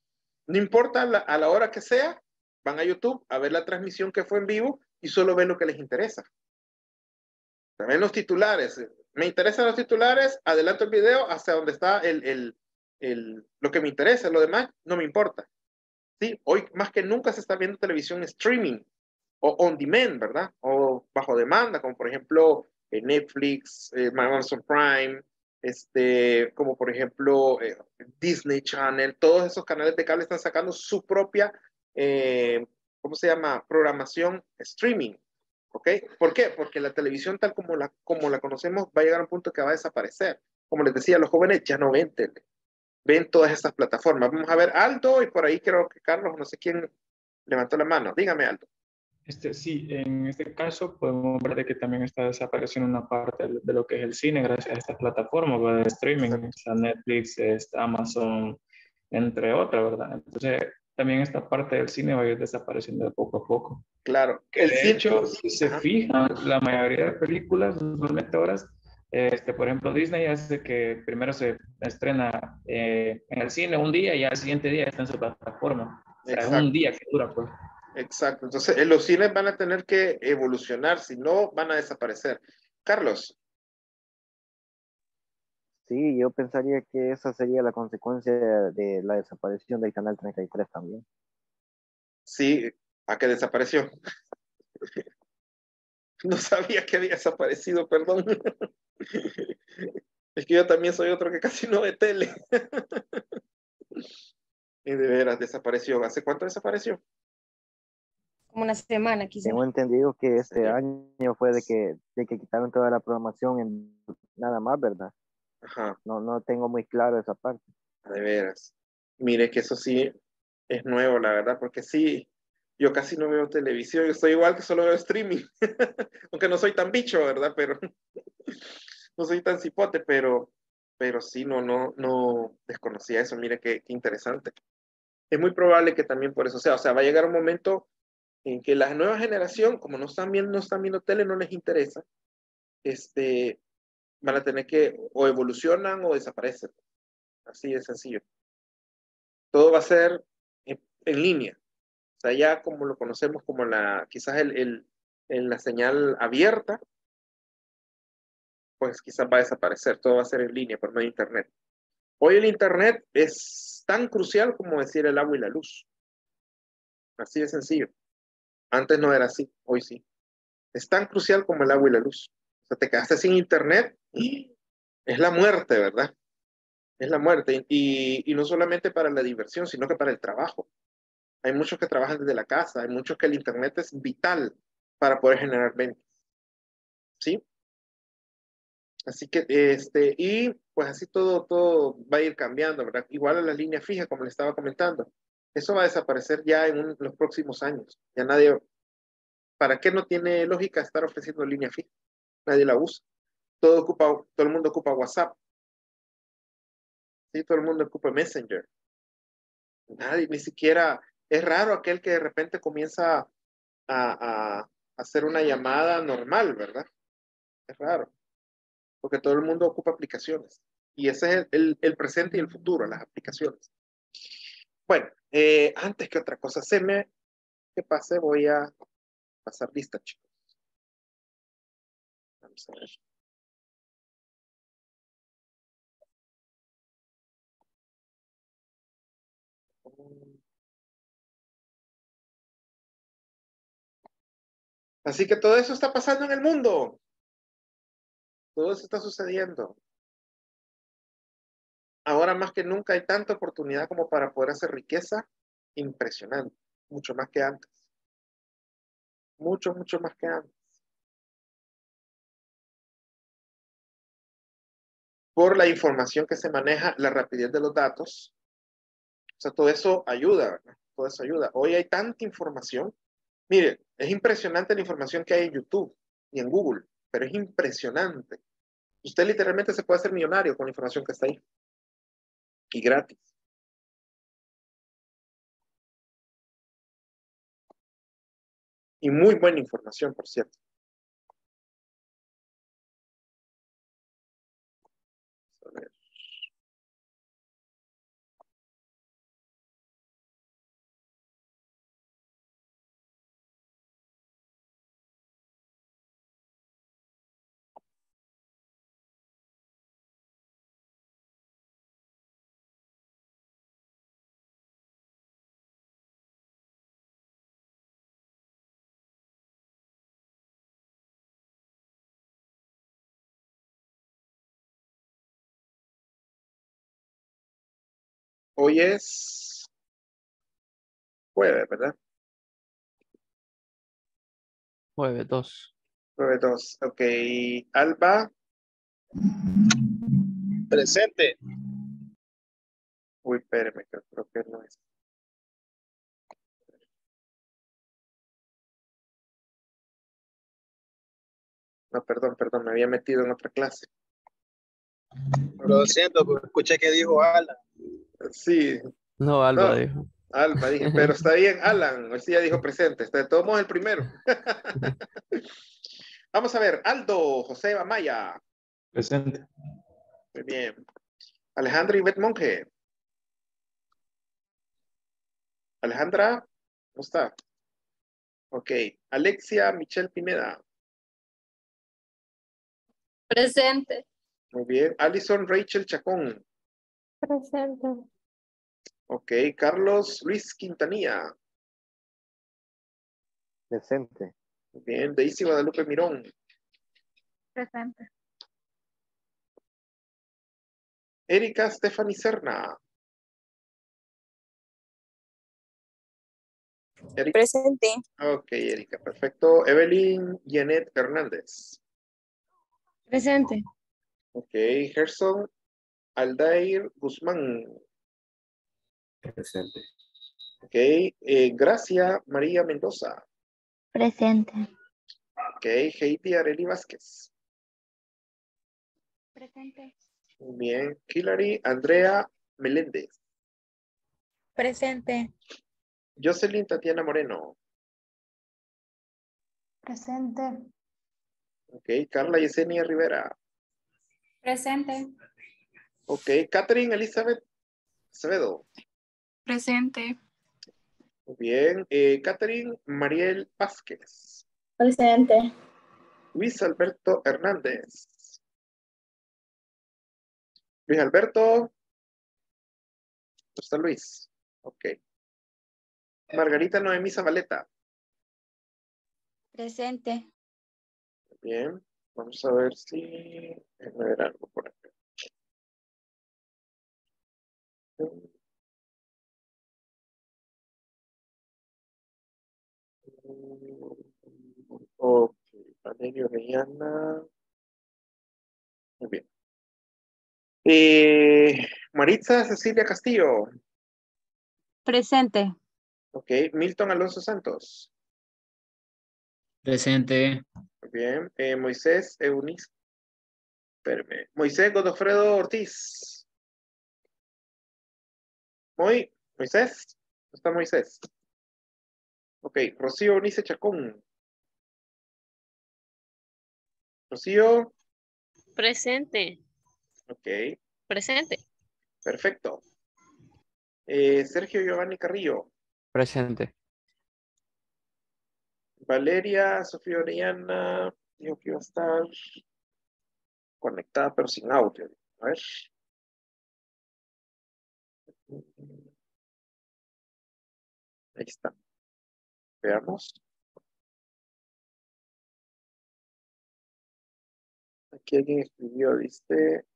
A: No importa a la hora que sea, van a YouTube a ver la transmisión que fue en vivo y solo ven lo que les interesa. Ven los titulares. Me interesan los titulares, adelanto el video hasta donde está lo que me interesa, lo demás no me importa. ¿Sí? Hoy más que nunca se está viendo televisión streaming o on demand, ¿verdad? O bajo demanda, como por ejemplo Netflix, Amazon Prime, como por ejemplo Disney Channel, todos esos canales de cable están sacando su propia, ¿cómo se llama? Programación streaming. ¿Ok? ¿Por qué? Porque la televisión tal como la conocemos va a llegar a un punto que va a desaparecer. Como les decía, los jóvenes ya no ven tele, ven todas estas plataformas. Vamos a ver Aldo y por ahí creo que Carlos, no sé quién levantó la mano. Dígame, Aldo.
E: Sí, en este caso podemos ver de que también está desapareciendo una parte de lo que es el cine gracias a estas plataformas, ¿verdad? De streaming, está Netflix, está Amazon, entre otras, ¿verdad? Entonces también esta parte del cine va a ir desapareciendo de poco a poco.
A: Claro.
E: De hecho, si se fijan, la mayoría de películas, normalmente ahora, por ejemplo, Disney hace que primero se estrena en el cine un día y al siguiente día está en su plataforma. O sea, es un día que dura, pues.
A: Exacto. Entonces, los cines van a tener que evolucionar, si no, van a desaparecer. Carlos.
D: Sí, yo pensaría que esa sería la consecuencia de la desaparición del Canal 33 también.
A: Sí, ¿a qué desapareció? No sabía que había desaparecido, perdón. Es que yo también soy otro que casi no ve tele. Y de veras, desapareció. ¿Hace cuánto desapareció?
C: Como una semana, quizás.
D: Tengo entendido que este
A: ¿Serio?
D: año fue de que quitaron toda la programación en nada más, ¿verdad?
A: Ajá,
D: No tengo muy claro esa parte.
A: de veras. Mire que eso sí es nuevo, la verdad, porque sí, yo casi no veo televisión, yo estoy igual que solo veo streaming, aunque no soy tan bicho, ¿verdad? Pero no soy tan cipote, pero sí, no desconocía eso, mire qué interesante. Es muy probable que también por eso sea, o sea, va a llegar un momento en que la nueva generación, como no están viendo tele, no les interesa, van a tener que o evolucionan o desaparecen, así de sencillo. Todo va a ser en línea. O sea, ya como lo conocemos como quizás en la señal abierta, pues quizás va a desaparecer, todo va a ser en línea por medio de Internet. Hoy el Internet es tan crucial como decir el agua y la luz, así de sencillo. Antes no era así, hoy sí. Es tan crucial como el agua y la luz. O sea, te quedaste sin Internet y es la muerte, ¿verdad? Es la muerte. Y no solamente para la diversión, sino que para el trabajo. Hay muchos que trabajan desde la casa, hay muchos que el Internet es vital para poder generar ventas. ¿Sí? Así que, y pues así todo va a ir cambiando, ¿verdad? Igual a las líneas fijas, como le estaba comentando. Eso va a desaparecer ya en los próximos años. Ya nadie, ¿para qué no tiene lógica estar ofreciendo línea fija? Nadie la usa. Todo el mundo ocupa WhatsApp, ¿sí? Todo el mundo ocupa Messenger. Nadie, ni siquiera, es raro aquel que de repente comienza a hacer una llamada normal, ¿verdad? Es raro, porque todo el mundo ocupa aplicaciones. Y ese es el presente y el futuro, las aplicaciones. Bueno, antes que otra cosa que pase, voy a pasar lista, chicos. Vamos a ver. Así que todo eso está pasando en el mundo. Todo eso está sucediendo. Ahora más que nunca hay tanta oportunidad como para poder hacer riqueza impresionante. Mucho más que antes. Mucho más que antes. Por la información que se maneja, la rapidez de los datos. O sea, todo eso ayuda, ¿verdad? Todo eso ayuda. Hoy hay tanta información. Mire, es impresionante la información que hay en YouTube y en Google, pero es impresionante. Usted literalmente se puede hacer millonario con la información que está ahí. Y gratis. Y muy buena información, por cierto. A ver. Hoy es jueves, ¿verdad?
F: Jueves 2.
A: Jueves 2. Ok. Alba.
G: Presente.
A: Uy, espérame, creo que no es. No, perdón, me había metido en otra clase.
G: Lo siento, pero escuché que dijo Alan.
A: Sí,
F: No, Alba
A: no,
F: dijo.
A: Alba, dije, pero está bien, Alan, hoy sí ya dijo presente, de todos modos el primero. Vamos a ver, Aldo, José Amaya.
E: Presente.
A: Muy bien. Alejandra Ivette Monge. Alejandra, ¿cómo está? Ok. Alexia Michelle Pineda.
C: Presente.
A: Muy bien. Alison Rachel Chacón.
C: Presente.
A: Ok. Carlos Luis Quintanilla.
D: Presente.
A: Muy bien. Daisy Guadalupe Mirón.
C: Presente.
A: Erika Stephanie Serna. Erika.
C: Presente.
A: Ok, Erika, perfecto. Evelyn Janet Hernández.
C: Presente.
A: Ok. Gerson Aldair Guzmán.
H: Presente.
A: Ok. Gracia María Mendoza.
C: Presente.
A: Ok. Heidi Areli Vázquez.
C: Presente.
A: Muy bien. Hilary Andrea Meléndez.
C: Presente.
A: Jocelyn Tatiana Moreno.
C: Presente.
A: Ok. Carla Yesenia Rivera.
C: Presente.
A: Ok. Catherine Elizabeth Acevedo.
C: Presente.
A: Muy bien. Catherine Mariel Vázquez.
C: Presente.
A: Luis Alberto Hernández. Luis Alberto. ¿Dónde está Luis? Ok. Margarita Noemí Zabaleta.
C: Presente.
A: Bien. Vamos a ver si... Déjame ver algo por acá. Ok. Valerio Orellana. Muy bien. Maritza Cecilia Castillo.
C: Presente.
A: Ok. Milton Alonso Santos.
B: Presente.
A: Muy bien. Moisés Eunice. Espérame. Moisés Godofredo Ortiz. Moisés. ¿Dónde está Moisés? Ok. Rocío Eunice Chacón. Rocío.
C: Presente.
A: Ok.
C: Presente.
A: Perfecto. Sergio Giovanni Carrillo.
F: Presente.
A: Valeria Sofía Orellana. Dijo que iba a estar conectada pero sin audio. A ver. Ahí está. Veamos. Aquí alguien escribió, dice.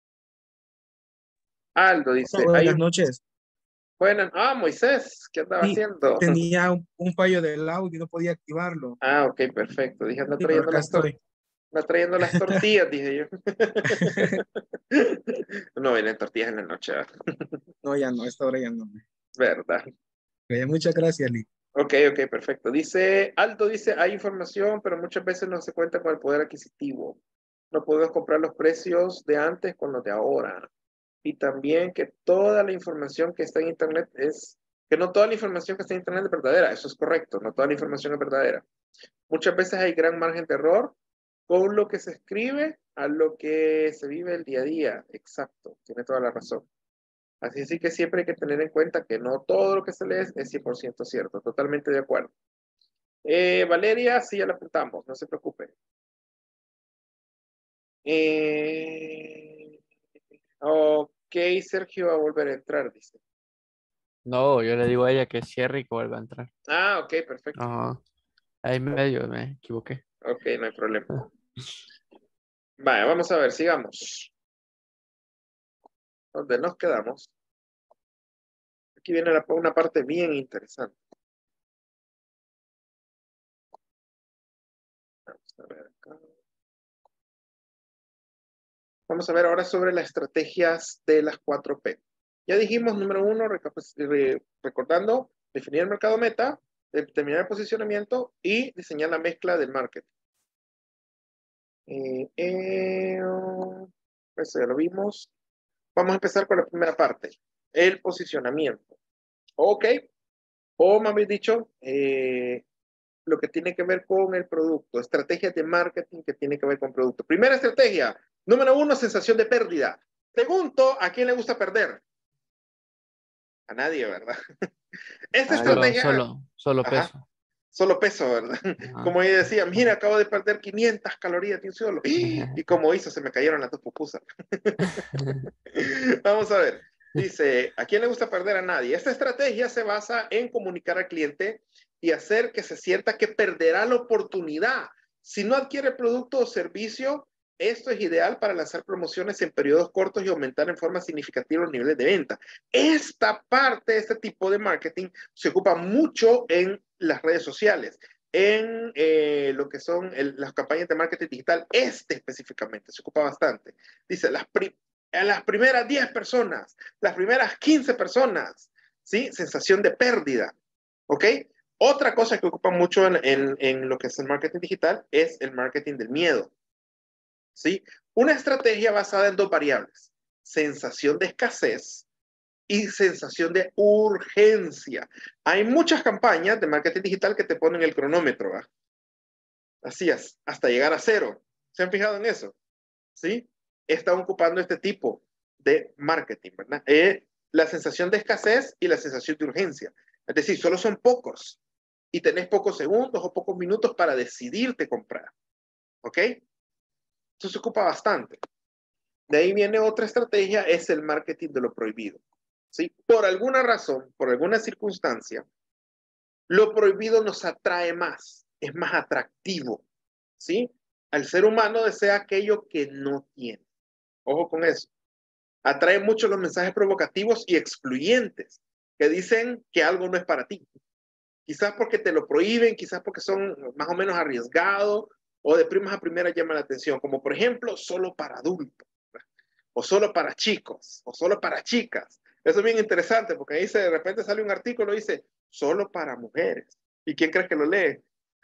A: Aldo dice.
I: Hola,
A: Hay
I: buenas
A: un...
I: noches.
A: Bueno, Moisés, ¿qué andaba
I: Sí,
A: haciendo?
I: tenía un fallo del audio y no podía activarlo.
A: Ah, ok, perfecto. Dije, anda
I: Sí, pero
A: trayendo
I: acá estoy.
A: anda trayendo las tortillas, dije yo. No vienen tortillas en la noche, ¿verdad?
I: No, ya no, esta hora ya no.
A: ¿Verdad?
I: Muchas gracias, Lee.
A: Ok, perfecto. Dice, Aldo dice, hay información, pero muchas veces no se cuenta con el poder adquisitivo. No podemos comprar los precios de antes con los de ahora. Y también que toda la información que está en Internet que no toda la información que está en Internet es verdadera. Eso es correcto, no toda la información es verdadera. Muchas veces hay gran margen de error con lo que se escribe a lo que se vive el día a día. Exacto, tiene toda la razón. Así que siempre hay que tener en cuenta que no todo lo que se lee es 100% cierto. Totalmente de acuerdo. Valeria, sí, ya la apuntamos, no se preocupe. Ok, Sergio va a volver a entrar, dice.
F: No, yo le digo a ella que cierre y que vuelva a entrar.
A: Ah, ok, perfecto.
F: Ajá. Ahí medio me equivoqué.
A: Ok, no hay problema. Vale, vamos a ver, sigamos. ¿Dónde nos quedamos? Aquí viene una parte bien interesante. Vamos a ver acá. Vamos a ver ahora sobre las estrategias de las 4P. Ya dijimos, número 1, recordando, definir el mercado meta, determinar el posicionamiento y diseñar la mezcla del marketing. Eso ya lo vimos. Vamos a empezar con la primera parte, el posicionamiento. Ok, o más bien dicho, lo que tiene que ver con el producto, estrategias de marketing que tiene que ver con producto. Primera estrategia, número 1, sensación de pérdida. Pregunto, ¿a quién le gusta perder? A nadie, ¿verdad? Esta estrategia...
F: Solo
A: Ajá,
F: peso.
A: solo peso, ¿verdad?
F: Ajá.
A: Como ella decía, mira, acabo de perder 500 calorías de un solo. Y como hizo, se me cayeron las dos pupusas. Vamos a ver. Dice, ¿a quién le gusta perder? A nadie. Esta estrategia se basa en comunicar al cliente y hacer que se sienta que perderá la oportunidad. Si no adquiere el producto o servicio, esto es ideal para lanzar promociones en periodos cortos y aumentar en forma significativa los niveles de venta. Esta parte, este tipo de marketing, se ocupa mucho en las redes sociales, en lo que son las campañas de marketing digital. Específicamente se ocupa bastante. Dice, a las primeras 10 personas, las primeras 15 personas, ¿sí? Sensación de pérdida, ¿ok? Otra cosa que ocupa mucho en lo que es el marketing digital es el marketing del miedo, ¿sí? Una estrategia basada en 2 variables, sensación de escasez y sensación de urgencia. Hay muchas campañas de marketing digital que te ponen el cronómetro, ¿verdad? Así es, hasta llegar a 0. ¿Se han fijado en eso? ¿Sí? Están ocupando este tipo de marketing, ¿verdad? La sensación de escasez y la sensación de urgencia. Es decir, solo son pocos y tenés pocos segundos o pocos minutos para decidirte comprar. ¿Ok? Eso se ocupa bastante. De ahí viene otra estrategia, es el marketing de lo prohibido. ¿Sí? Por alguna razón, por alguna circunstancia, lo prohibido nos atrae más, es más atractivo. ¿Sí? Al ser humano desea aquello que no tiene. Ojo con eso. Atrae mucho los mensajes provocativos y excluyentes que dicen que algo no es para ti. Quizás porque te lo prohíben, quizás porque son más o menos arriesgados o de primas a primeras llaman la atención, como por ejemplo, solo para adultos, o solo para chicos, o solo para chicas. Eso es bien interesante porque ahí de repente sale un artículo y dice, solo para mujeres. ¿Y quién crees que lo lee?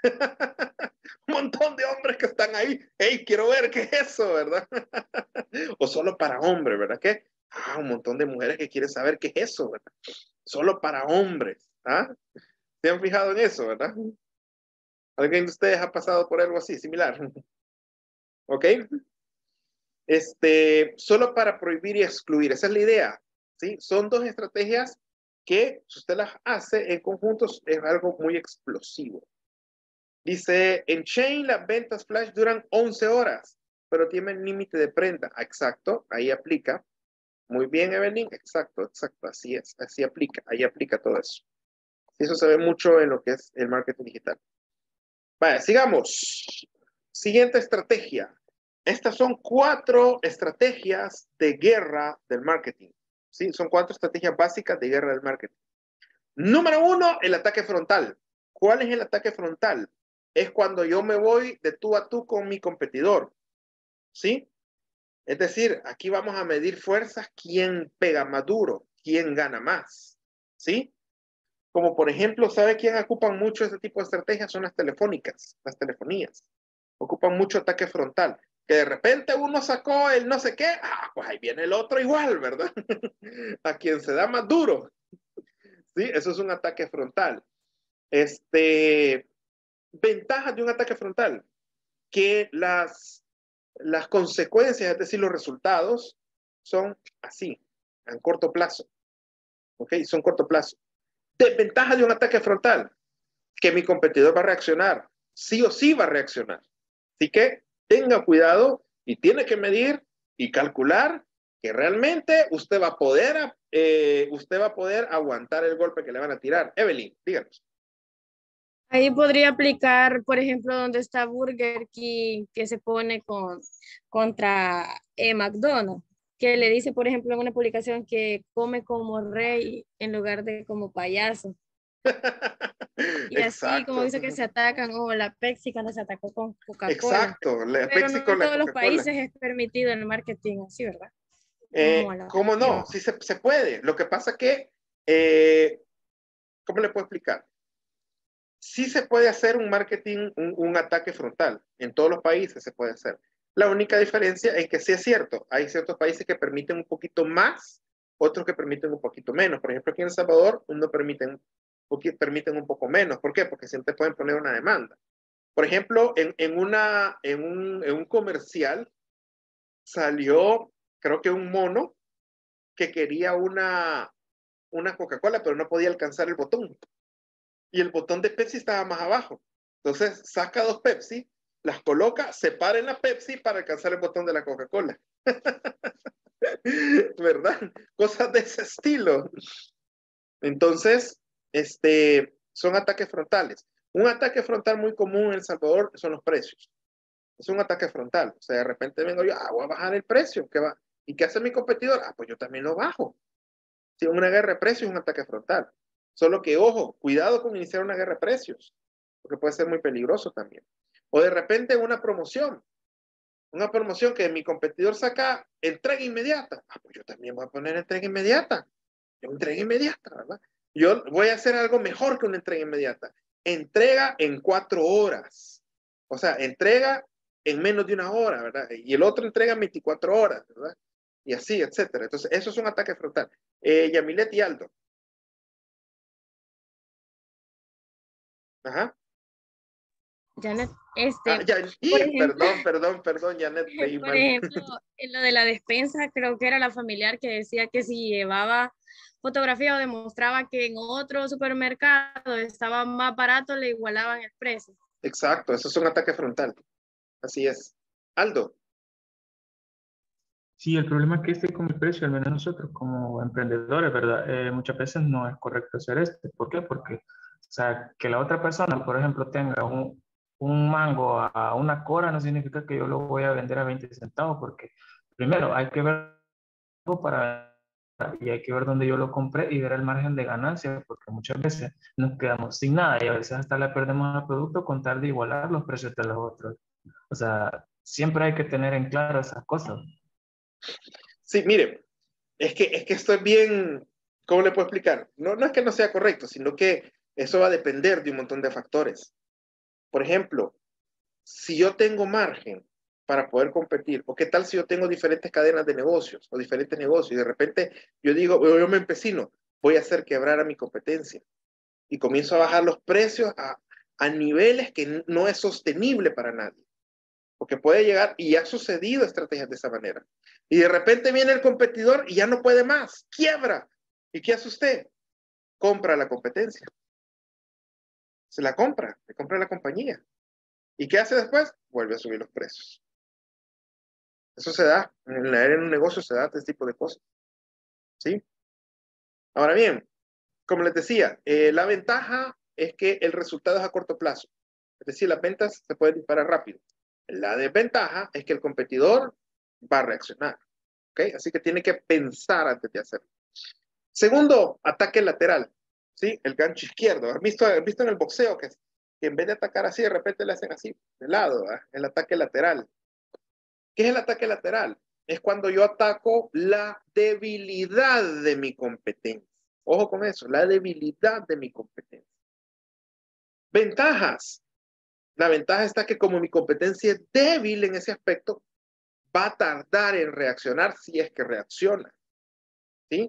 A: Un montón de hombres que están ahí. ¡Ey, quiero ver qué es eso, verdad! O solo para hombres, ¿verdad? ¿Qué? Un montón de mujeres que quieren saber qué es eso, ¿verdad? Solo para hombres. ¿Ah? ¿Se han fijado en eso, verdad? ¿Alguien de ustedes ha pasado por algo así, similar? ¿Ok? Solo para prohibir y excluir. Esa es la idea. ¿Sí? Son 2 estrategias que, si usted las hace en conjunto, es algo muy explosivo. Dice, en Chain las ventas flash duran 11 horas, pero tienen límite de prenda. Exacto, ahí aplica. Muy bien, Evelyn. Exacto, exacto. Así es, así aplica. Ahí aplica todo eso. Eso se ve mucho en lo que es el marketing digital. Vale, sigamos. Siguiente estrategia. Estas son 4 estrategias de guerra del marketing. ¿Sí? Son 4 estrategias básicas de guerra del marketing. Número 1, el ataque frontal. ¿Cuál es el ataque frontal? Es cuando yo me voy de tú a tú con mi competidor. ¿Sí? Es decir, aquí vamos a medir fuerzas, quién pega más duro, quién gana más. ¿Sí? Como por ejemplo, ¿sabe quién ocupan mucho este tipo de estrategias? Son las telefónicas, las telefonías. Ocupan mucho ataque frontal. Que de repente uno sacó el no sé qué, pues ahí viene el otro igual, ¿verdad? A quien se da más duro. ¿Sí? Eso es un ataque frontal. Ventajas de un ataque frontal. Que las consecuencias, es decir, los resultados, son así, en corto plazo. ¿Ok? Son corto plazo. Desventaja de un ataque frontal, que mi competidor va a reaccionar, sí o sí va a reaccionar. Así que tenga cuidado y tiene que medir y calcular que realmente usted va a poder aguantar el golpe que le van a tirar. Evelyn, díganos.
C: Ahí podría aplicar, por ejemplo, donde está Burger King, que se pone contra McDonald's. que le dice, por ejemplo, en una publicación que come como rey en lugar de como payaso. Y así como
A: Exacto.
C: dice que se atacan, o la Pepsi cuando se atacó con Coca-Cola.
A: Exacto. La
C: Pero
A: Pepsi
C: no
A: con
C: en
A: la
C: todos los
A: Coca-Cola.
C: países es permitido el marketing así, ¿verdad? Como a la
A: ¿Cómo no?
C: ofensiva.
A: Sí se puede. Lo que pasa que, ¿cómo le puedo explicar? Sí se puede hacer un marketing, un ataque frontal. En todos los países se puede hacer. La única diferencia es que sí es cierto. Hay ciertos países que permiten un poquito más, otros que permiten un poquito menos. Por ejemplo, aquí en El Salvador, uno permiten un poco menos. ¿Por qué? Porque siempre pueden poner una demanda. Por ejemplo, en un comercial salió, creo que un mono que quería una Coca-Cola, pero no podía alcanzar el botón. Y el botón de Pepsi estaba más abajo. Entonces saca 2 Pepsi, las coloca, separa en la Pepsi para alcanzar el botón de la Coca-Cola. ¿Verdad? Cosas de ese estilo. Entonces, son ataques frontales. Un ataque frontal muy común en El Salvador son los precios. Es un ataque frontal. O sea, de repente vengo yo, voy a bajar el precio. ¿Qué va? ¿Y qué hace mi competidor? Pues yo también lo bajo. Si una guerra de precios es un ataque frontal. Solo que, ojo, cuidado con iniciar una guerra de precios, porque puede ser muy peligroso también. O de repente una promoción que mi competidor saca entrega inmediata. Pues yo también voy a poner entrega inmediata. Entrega inmediata, ¿verdad? Yo voy a hacer algo mejor que una entrega inmediata. Entrega en 4 horas. O sea, entrega en menos de 1 hora, ¿verdad? Y el otro entrega en 24 horas, ¿verdad? Y así, etcétera. Entonces, eso es un ataque frontal. Yamilet y Aldo. Ajá.
C: Janet, por ejemplo,
A: perdón, Janet, leí
C: por
A: mal.
C: ejemplo, en lo de la despensa, creo que era la familiar que decía que si llevaba fotografía o demostraba que en otro supermercado estaba más barato, le igualaban el precio.
A: Exacto, eso es un ataque frontal. Así es. Aldo.
E: Sí, el problema es que con el precio, al menos nosotros como emprendedores, ¿verdad? Muchas veces no es correcto hacer esto. ¿Por qué? Porque, o sea, que la otra persona, por ejemplo, tenga un mango a 1 cora no significa que yo lo voy a vender a 20 centavos, porque primero hay que ver y hay que ver dónde yo lo compré y ver el margen de ganancia, porque muchas veces nos quedamos sin nada y a veces hasta le perdemos al producto con tal de igualar los precios de los otros. O sea, siempre hay que tener en claro esas cosas.
A: Sí, mire, es que esto es bien, ¿cómo le puedo explicar? No es que no sea correcto, sino que eso va a depender de un montón de factores. Por ejemplo, si yo tengo margen para poder competir, o qué tal si yo tengo diferentes cadenas de negocios o diferentes negocios y de repente yo digo, yo me empecino, voy a hacer quebrar a mi competencia y comienzo a bajar los precios a niveles que no es sostenible para nadie. Porque puede llegar, y ha sucedido estrategias de esa manera. Y de repente viene el competidor y ya no puede más, quiebra. ¿Y qué hace usted? Compra la competencia. Se la compra, le compra la compañía. ¿Y qué hace después? Vuelve a subir los precios. Eso se da, en un negocio se da este tipo de cosas. ¿Sí? Ahora bien, como les decía, la ventaja es que el resultado es a corto plazo. Es decir, las ventas se pueden disparar rápido. La desventaja es que el competidor va a reaccionar. ¿Okay? Así que tiene que pensar antes de hacerlo. Segundo, ataque lateral. ¿Sí? El gancho izquierdo. ¿Has visto en el boxeo que en vez de atacar así, de repente le hacen así, de lado? El ataque lateral. ¿Qué es el ataque lateral? Es cuando yo ataco la debilidad de mi competencia. Ojo con eso, la debilidad de mi competencia. Ventajas. La ventaja está que como mi competencia es débil en ese aspecto, va a tardar en reaccionar si es que reacciona. ¿Sí?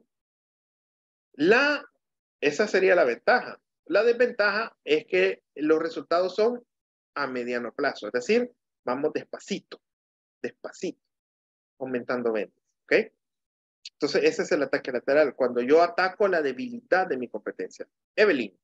A: Esa sería la ventaja. La desventaja es que los resultados son a mediano plazo. Es decir, vamos despacito, aumentando ventas. ¿Ok? Entonces, ese es el ataque lateral, cuando yo ataco la debilidad de mi competencia. Evelyn.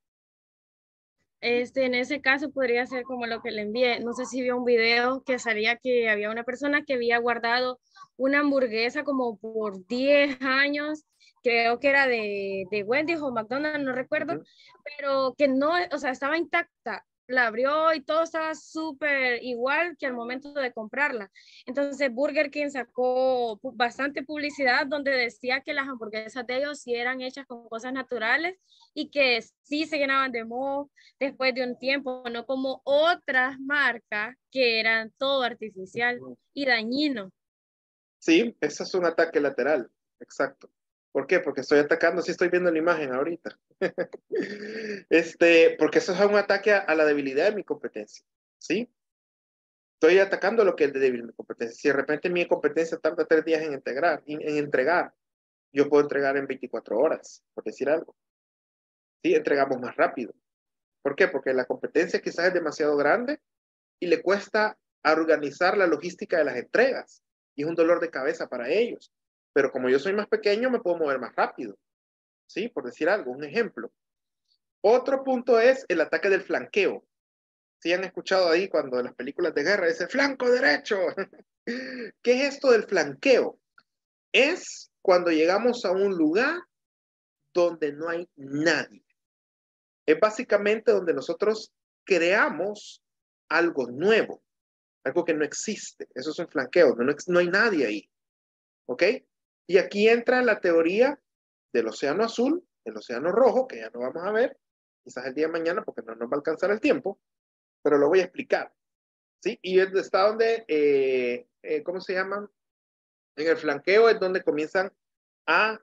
C: En ese caso podría ser como lo que le envié. No sé si vio un video que salía que había una persona que había guardado una hamburguesa como por 10 años, creo que era de Wendy's o McDonald's, no recuerdo, pero que no, o sea, estaba intacta la abrió y todo estaba súper igual que al momento de comprarla. Entonces Burger King sacó bastante publicidad donde decía que las hamburguesas de ellos sí eran hechas con cosas naturales y que sí se llenaban de moho después de un tiempo, no como otras marcas que eran todo artificial y dañino.
A: Sí, ese es un ataque lateral, exacto. ¿Por qué? Porque estoy atacando, sí estoy viendo la imagen ahorita. Porque eso es un ataque a la debilidad de mi competencia, ¿sí? Estoy atacando lo que es de débil mi competencia. Si de repente mi competencia tarda 3 días en entregar, yo puedo entregar en 24 horas, por decir algo. Sí, entregamos más rápido. ¿Por qué? Porque la competencia quizás es demasiado grande y le cuesta organizar la logística de las entregas. Y es un dolor de cabeza para ellos. Pero como yo soy más pequeño, me puedo mover más rápido. ¿Sí? Por decir algo, un ejemplo. Otro punto es el ataque del flanqueo. ¿Sí han escuchado ahí cuando en las películas de guerra dice flanco derecho? ¿Qué es esto del flanqueo? Es cuando llegamos a un lugar donde no hay nadie. Es básicamente donde nosotros creamos algo nuevo, algo que no existe. Eso es un flanqueo, no hay nadie ahí. ¿Ok? Y aquí entra la teoría del océano azul, del océano rojo, que ya no vamos a ver, quizás el día de mañana porque no nos va a alcanzar el tiempo, pero lo voy a explicar. ¿Sí? Y está donde, ¿cómo se llaman? En el flanqueo es donde comienzan a,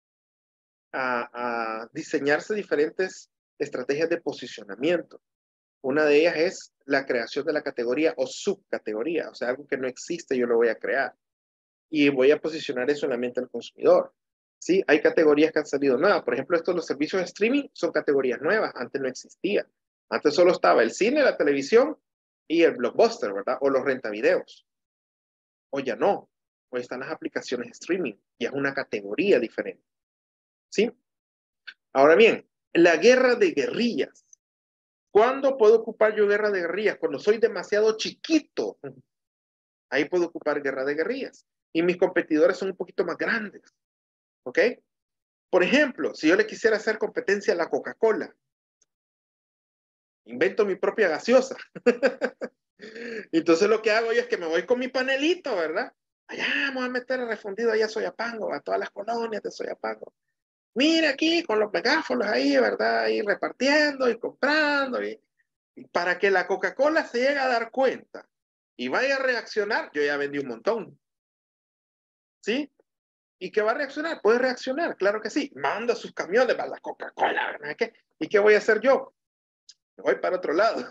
A: a diseñarse diferentes estrategias de posicionamiento. Una de ellas es la creación de la categoría o subcategoría, o sea, algo que no existe, yo lo voy a crear. Y voy a posicionar eso en la mente del consumidor. Sí, hay categorías que han salido nuevas. Por ejemplo, los servicios de streaming son categorías nuevas. Antes no existía. Antes solo estaba el cine, la televisión y el blockbuster, ¿verdad? O los rentavideos. Hoy ya no. Hoy están las aplicaciones de streaming. Y es una categoría diferente. ¿Sí? Ahora bien, la guerra de guerrillas. ¿Cuándo puedo ocupar yo guerra de guerrillas? Cuando soy demasiado chiquito. Ahí puedo ocupar guerra de guerrillas. Y mis competidores son un poquito más grandes. ¿Ok? Por ejemplo, si yo le quisiera hacer competencia a la Coca-Cola, invento mi propia gaseosa. Entonces lo que hago yo es que me voy con mi panelito, ¿verdad? Allá vamos a meter el refundido allá a Soyapango, a todas las colonias de Soyapango. Mire aquí con los megáfonos ahí, ¿verdad? Ahí repartiendo y comprando. Y para que la Coca-Cola se llegue a dar cuenta y vaya a reaccionar, yo ya vendí un montón. ¿Sí? ¿Y qué va a reaccionar? Puede reaccionar, claro que sí. Manda sus camiones para la Coca-Cola, ¿verdad? ¿Y qué voy a hacer yo? Me voy para otro lado.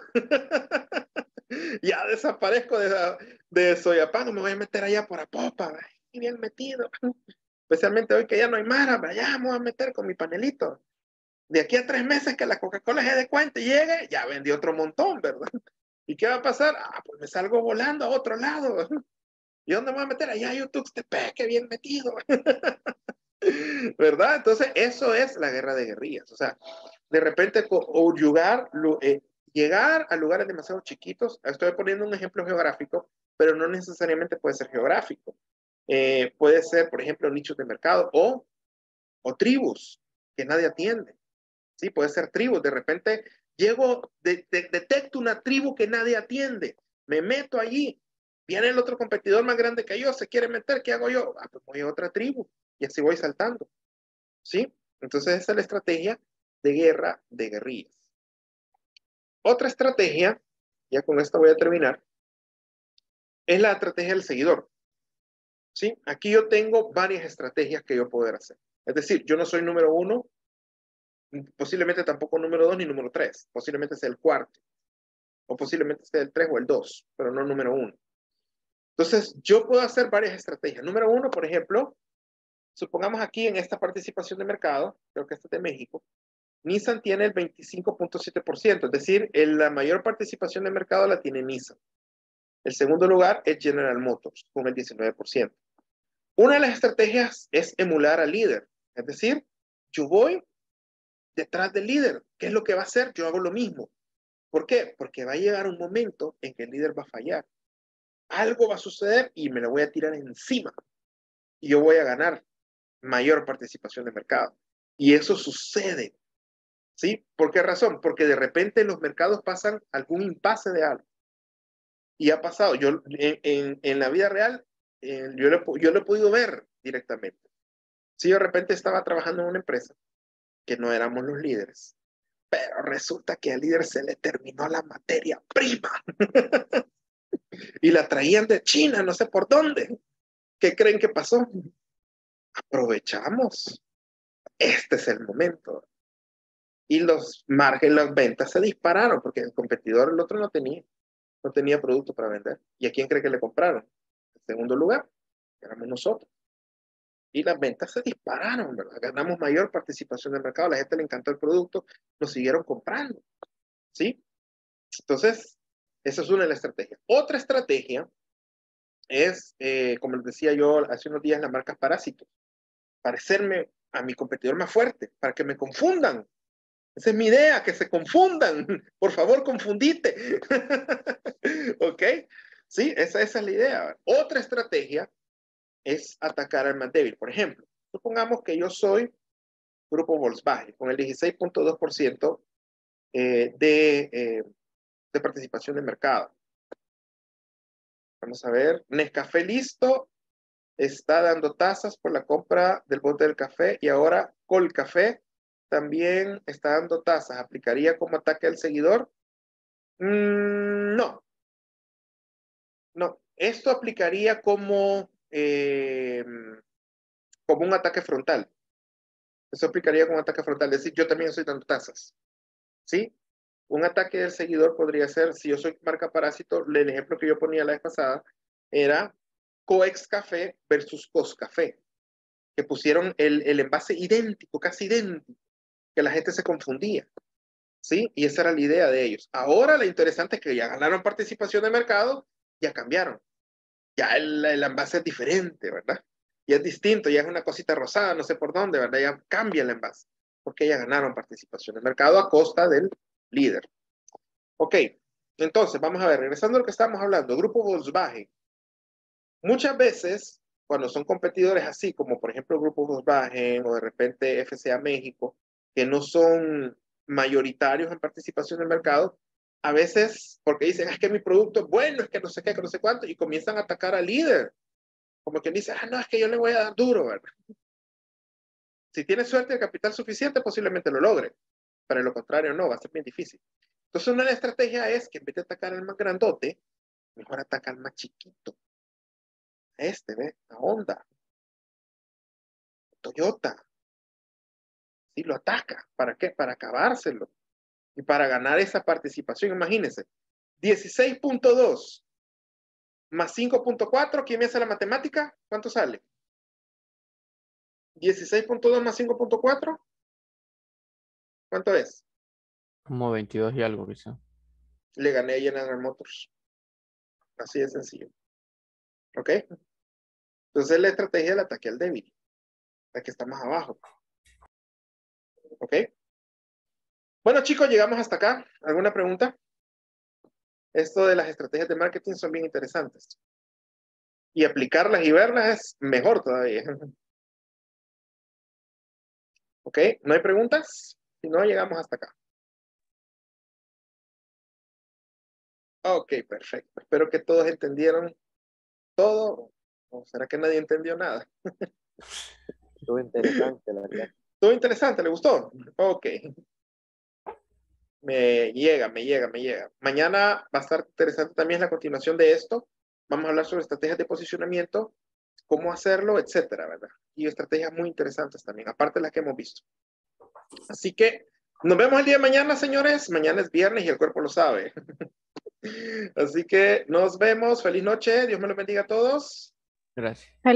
A: Ya desaparezco de Soyapango, me voy a meter allá por Apopa, y bien metido. Especialmente hoy que ya no hay mar, allá me voy a meter con mi panelito. De aquí a 3 meses que la Coca-Cola se dé cuenta y llegue, ya vendí otro montón, ¿verdad? ¿Y qué va a pasar? Pues me salgo volando a otro lado. ¿Y dónde me voy a meter? Allá a YouTube, que bien metido. ¿Verdad? Entonces, eso es la guerra de guerrillas. O sea, de repente, llegar a lugares demasiado chiquitos, estoy poniendo un ejemplo geográfico, pero no necesariamente puede ser geográfico. Puede ser, por ejemplo, nichos de mercado o tribus que nadie atiende. Sí, puede ser tribus. De repente, detecto una tribu que nadie atiende. Me meto allí. Viene el otro competidor más grande que yo, se quiere meter, ¿qué hago yo? Pues voy a otra tribu y así voy saltando. ¿Sí? Entonces esa es la estrategia de guerra de guerrillas. Otra estrategia, ya con esta voy a terminar, es la estrategia del seguidor. ¿Sí? Aquí yo tengo varias estrategias que yo poder hacer. Es decir, yo no soy número 1, posiblemente tampoco número 2 ni número 3, posiblemente sea el cuarto, o posiblemente sea el 3 o el 2, pero no número 1. Entonces, yo puedo hacer varias estrategias. Número 1, por ejemplo, supongamos aquí en esta participación de mercado, creo que esta es de México, Nissan tiene el 25.7%, es decir, la mayor participación de mercado la tiene Nissan. El segundo lugar es General Motors, con el 19%. Una de las estrategias es emular al líder, es decir, yo voy detrás del líder. ¿Qué es lo que va a hacer? Yo hago lo mismo. ¿Por qué? Porque va a llegar un momento en que el líder va a fallar. Algo va a suceder y me lo voy a tirar encima. Y yo voy a ganar mayor participación de mercado. Y eso sucede. ¿Sí? ¿Por qué razón? Porque de repente los mercados pasan algún impasse de algo. Y ha pasado. Yo, en la vida real, yo lo he podido ver directamente. Si de repente estaba trabajando en una empresa que no éramos los líderes, pero resulta que al líder se le terminó la materia prima y la traían de China, no sé por dónde. ¿Qué creen que pasó? Aprovechamos. Este es el momento. Y los márgenes, las ventas se dispararon porque el competidor, el otro no tenía producto para vender. ¿Y a quién cree que le compraron? En segundo lugar, éramos nosotros. Y las ventas se dispararon, ¿verdad? Ganamos mayor participación del mercado, a la gente le encantó el producto, lo siguieron comprando, ¿sí? Entonces, esa es una de las estrategias. Otra estrategia es, como les decía yo hace unos días, las marcas parásitos. Parecerme a mi competidor más fuerte, para que me confundan. Esa es mi idea, que se confundan. Por favor, confundite. ¿Ok? Sí, esa es la idea. Otra estrategia es atacar al más débil. Por ejemplo, supongamos que yo soy Grupo Volkswagen con el 16.2% de participación de mercado. Vamos a ver. Nescafé Listo está dando tasas por la compra del bote del café y ahora Colcafé también está dando tasas. ¿Aplicaría como ataque al seguidor? No. No. Esto aplicaría como un ataque frontal. Eso aplicaría como un ataque frontal. Es decir, yo también estoy dando tasas. ¿Sí? Un ataque del seguidor podría ser, si yo soy marca parásito, el ejemplo que yo ponía la vez pasada era Coex Café versus Cos Café, que pusieron el envase idéntico, casi idéntico, que la gente se confundía, ¿sí? Y esa era la idea de ellos. Ahora lo interesante es que ya ganaron participación de mercado, ya cambiaron. Ya el envase es diferente, ¿verdad? Ya es distinto, ya es una cosita rosada, no sé por dónde, ¿verdad? Ya cambia el envase, porque ya ganaron participación de mercado a costa del líder. Ok, entonces vamos a ver, regresando a lo que estábamos hablando, Grupo Volkswagen. Muchas veces, cuando son competidores así, como por ejemplo Grupo Volkswagen o de repente FCA México, que no son mayoritarios en participación del mercado, a veces, porque dicen, es que mi producto es bueno, es que no sé qué, que no sé cuánto, y comienzan a atacar al líder. Como quien dice, no, es que yo le voy a dar duro, ¿verdad? Si tiene suerte de capital suficiente, posiblemente lo logre. Pero de lo contrario, no, va a ser bien difícil. Entonces, una de las estrategias es que en vez de atacar al más grandote, mejor ataca al más chiquito. ¿Ve? La Honda, Toyota. Sí, lo ataca. ¿Para qué? Para acabárselo. Y para ganar esa participación, imagínense. 16.2 más 5.4, ¿quién me hace la matemática? ¿Cuánto sale? 16.2 más 5.4, ¿cuánto es?
F: Como 22 y algo, quizá.
A: Le gané a General Motors. Así de sencillo. ¿Ok? Entonces la estrategia del ataque al débil. La que está más abajo. ¿Ok? Bueno, chicos, llegamos hasta acá. ¿Alguna pregunta? Esto de las estrategias de marketing son bien interesantes. Y aplicarlas y verlas es mejor todavía. ¿Ok? ¿No hay preguntas? Si no, llegamos hasta acá. Ok, perfecto. Espero que todos entendieron todo. ¿O será que nadie entendió nada?
D: Estuvo interesante, la verdad.
A: Todo interesante, ¿le gustó? Ok. Me llega. Mañana va a estar interesante también la continuación de esto. Vamos a hablar sobre estrategias de posicionamiento, cómo hacerlo, etcétera, ¿verdad? Y estrategias muy interesantes también, aparte de las que hemos visto. Así que nos vemos el día de mañana, señores. Mañana es viernes y el cuerpo lo sabe. Así que nos vemos. Feliz noche. Dios me los bendiga a todos.
F: Gracias.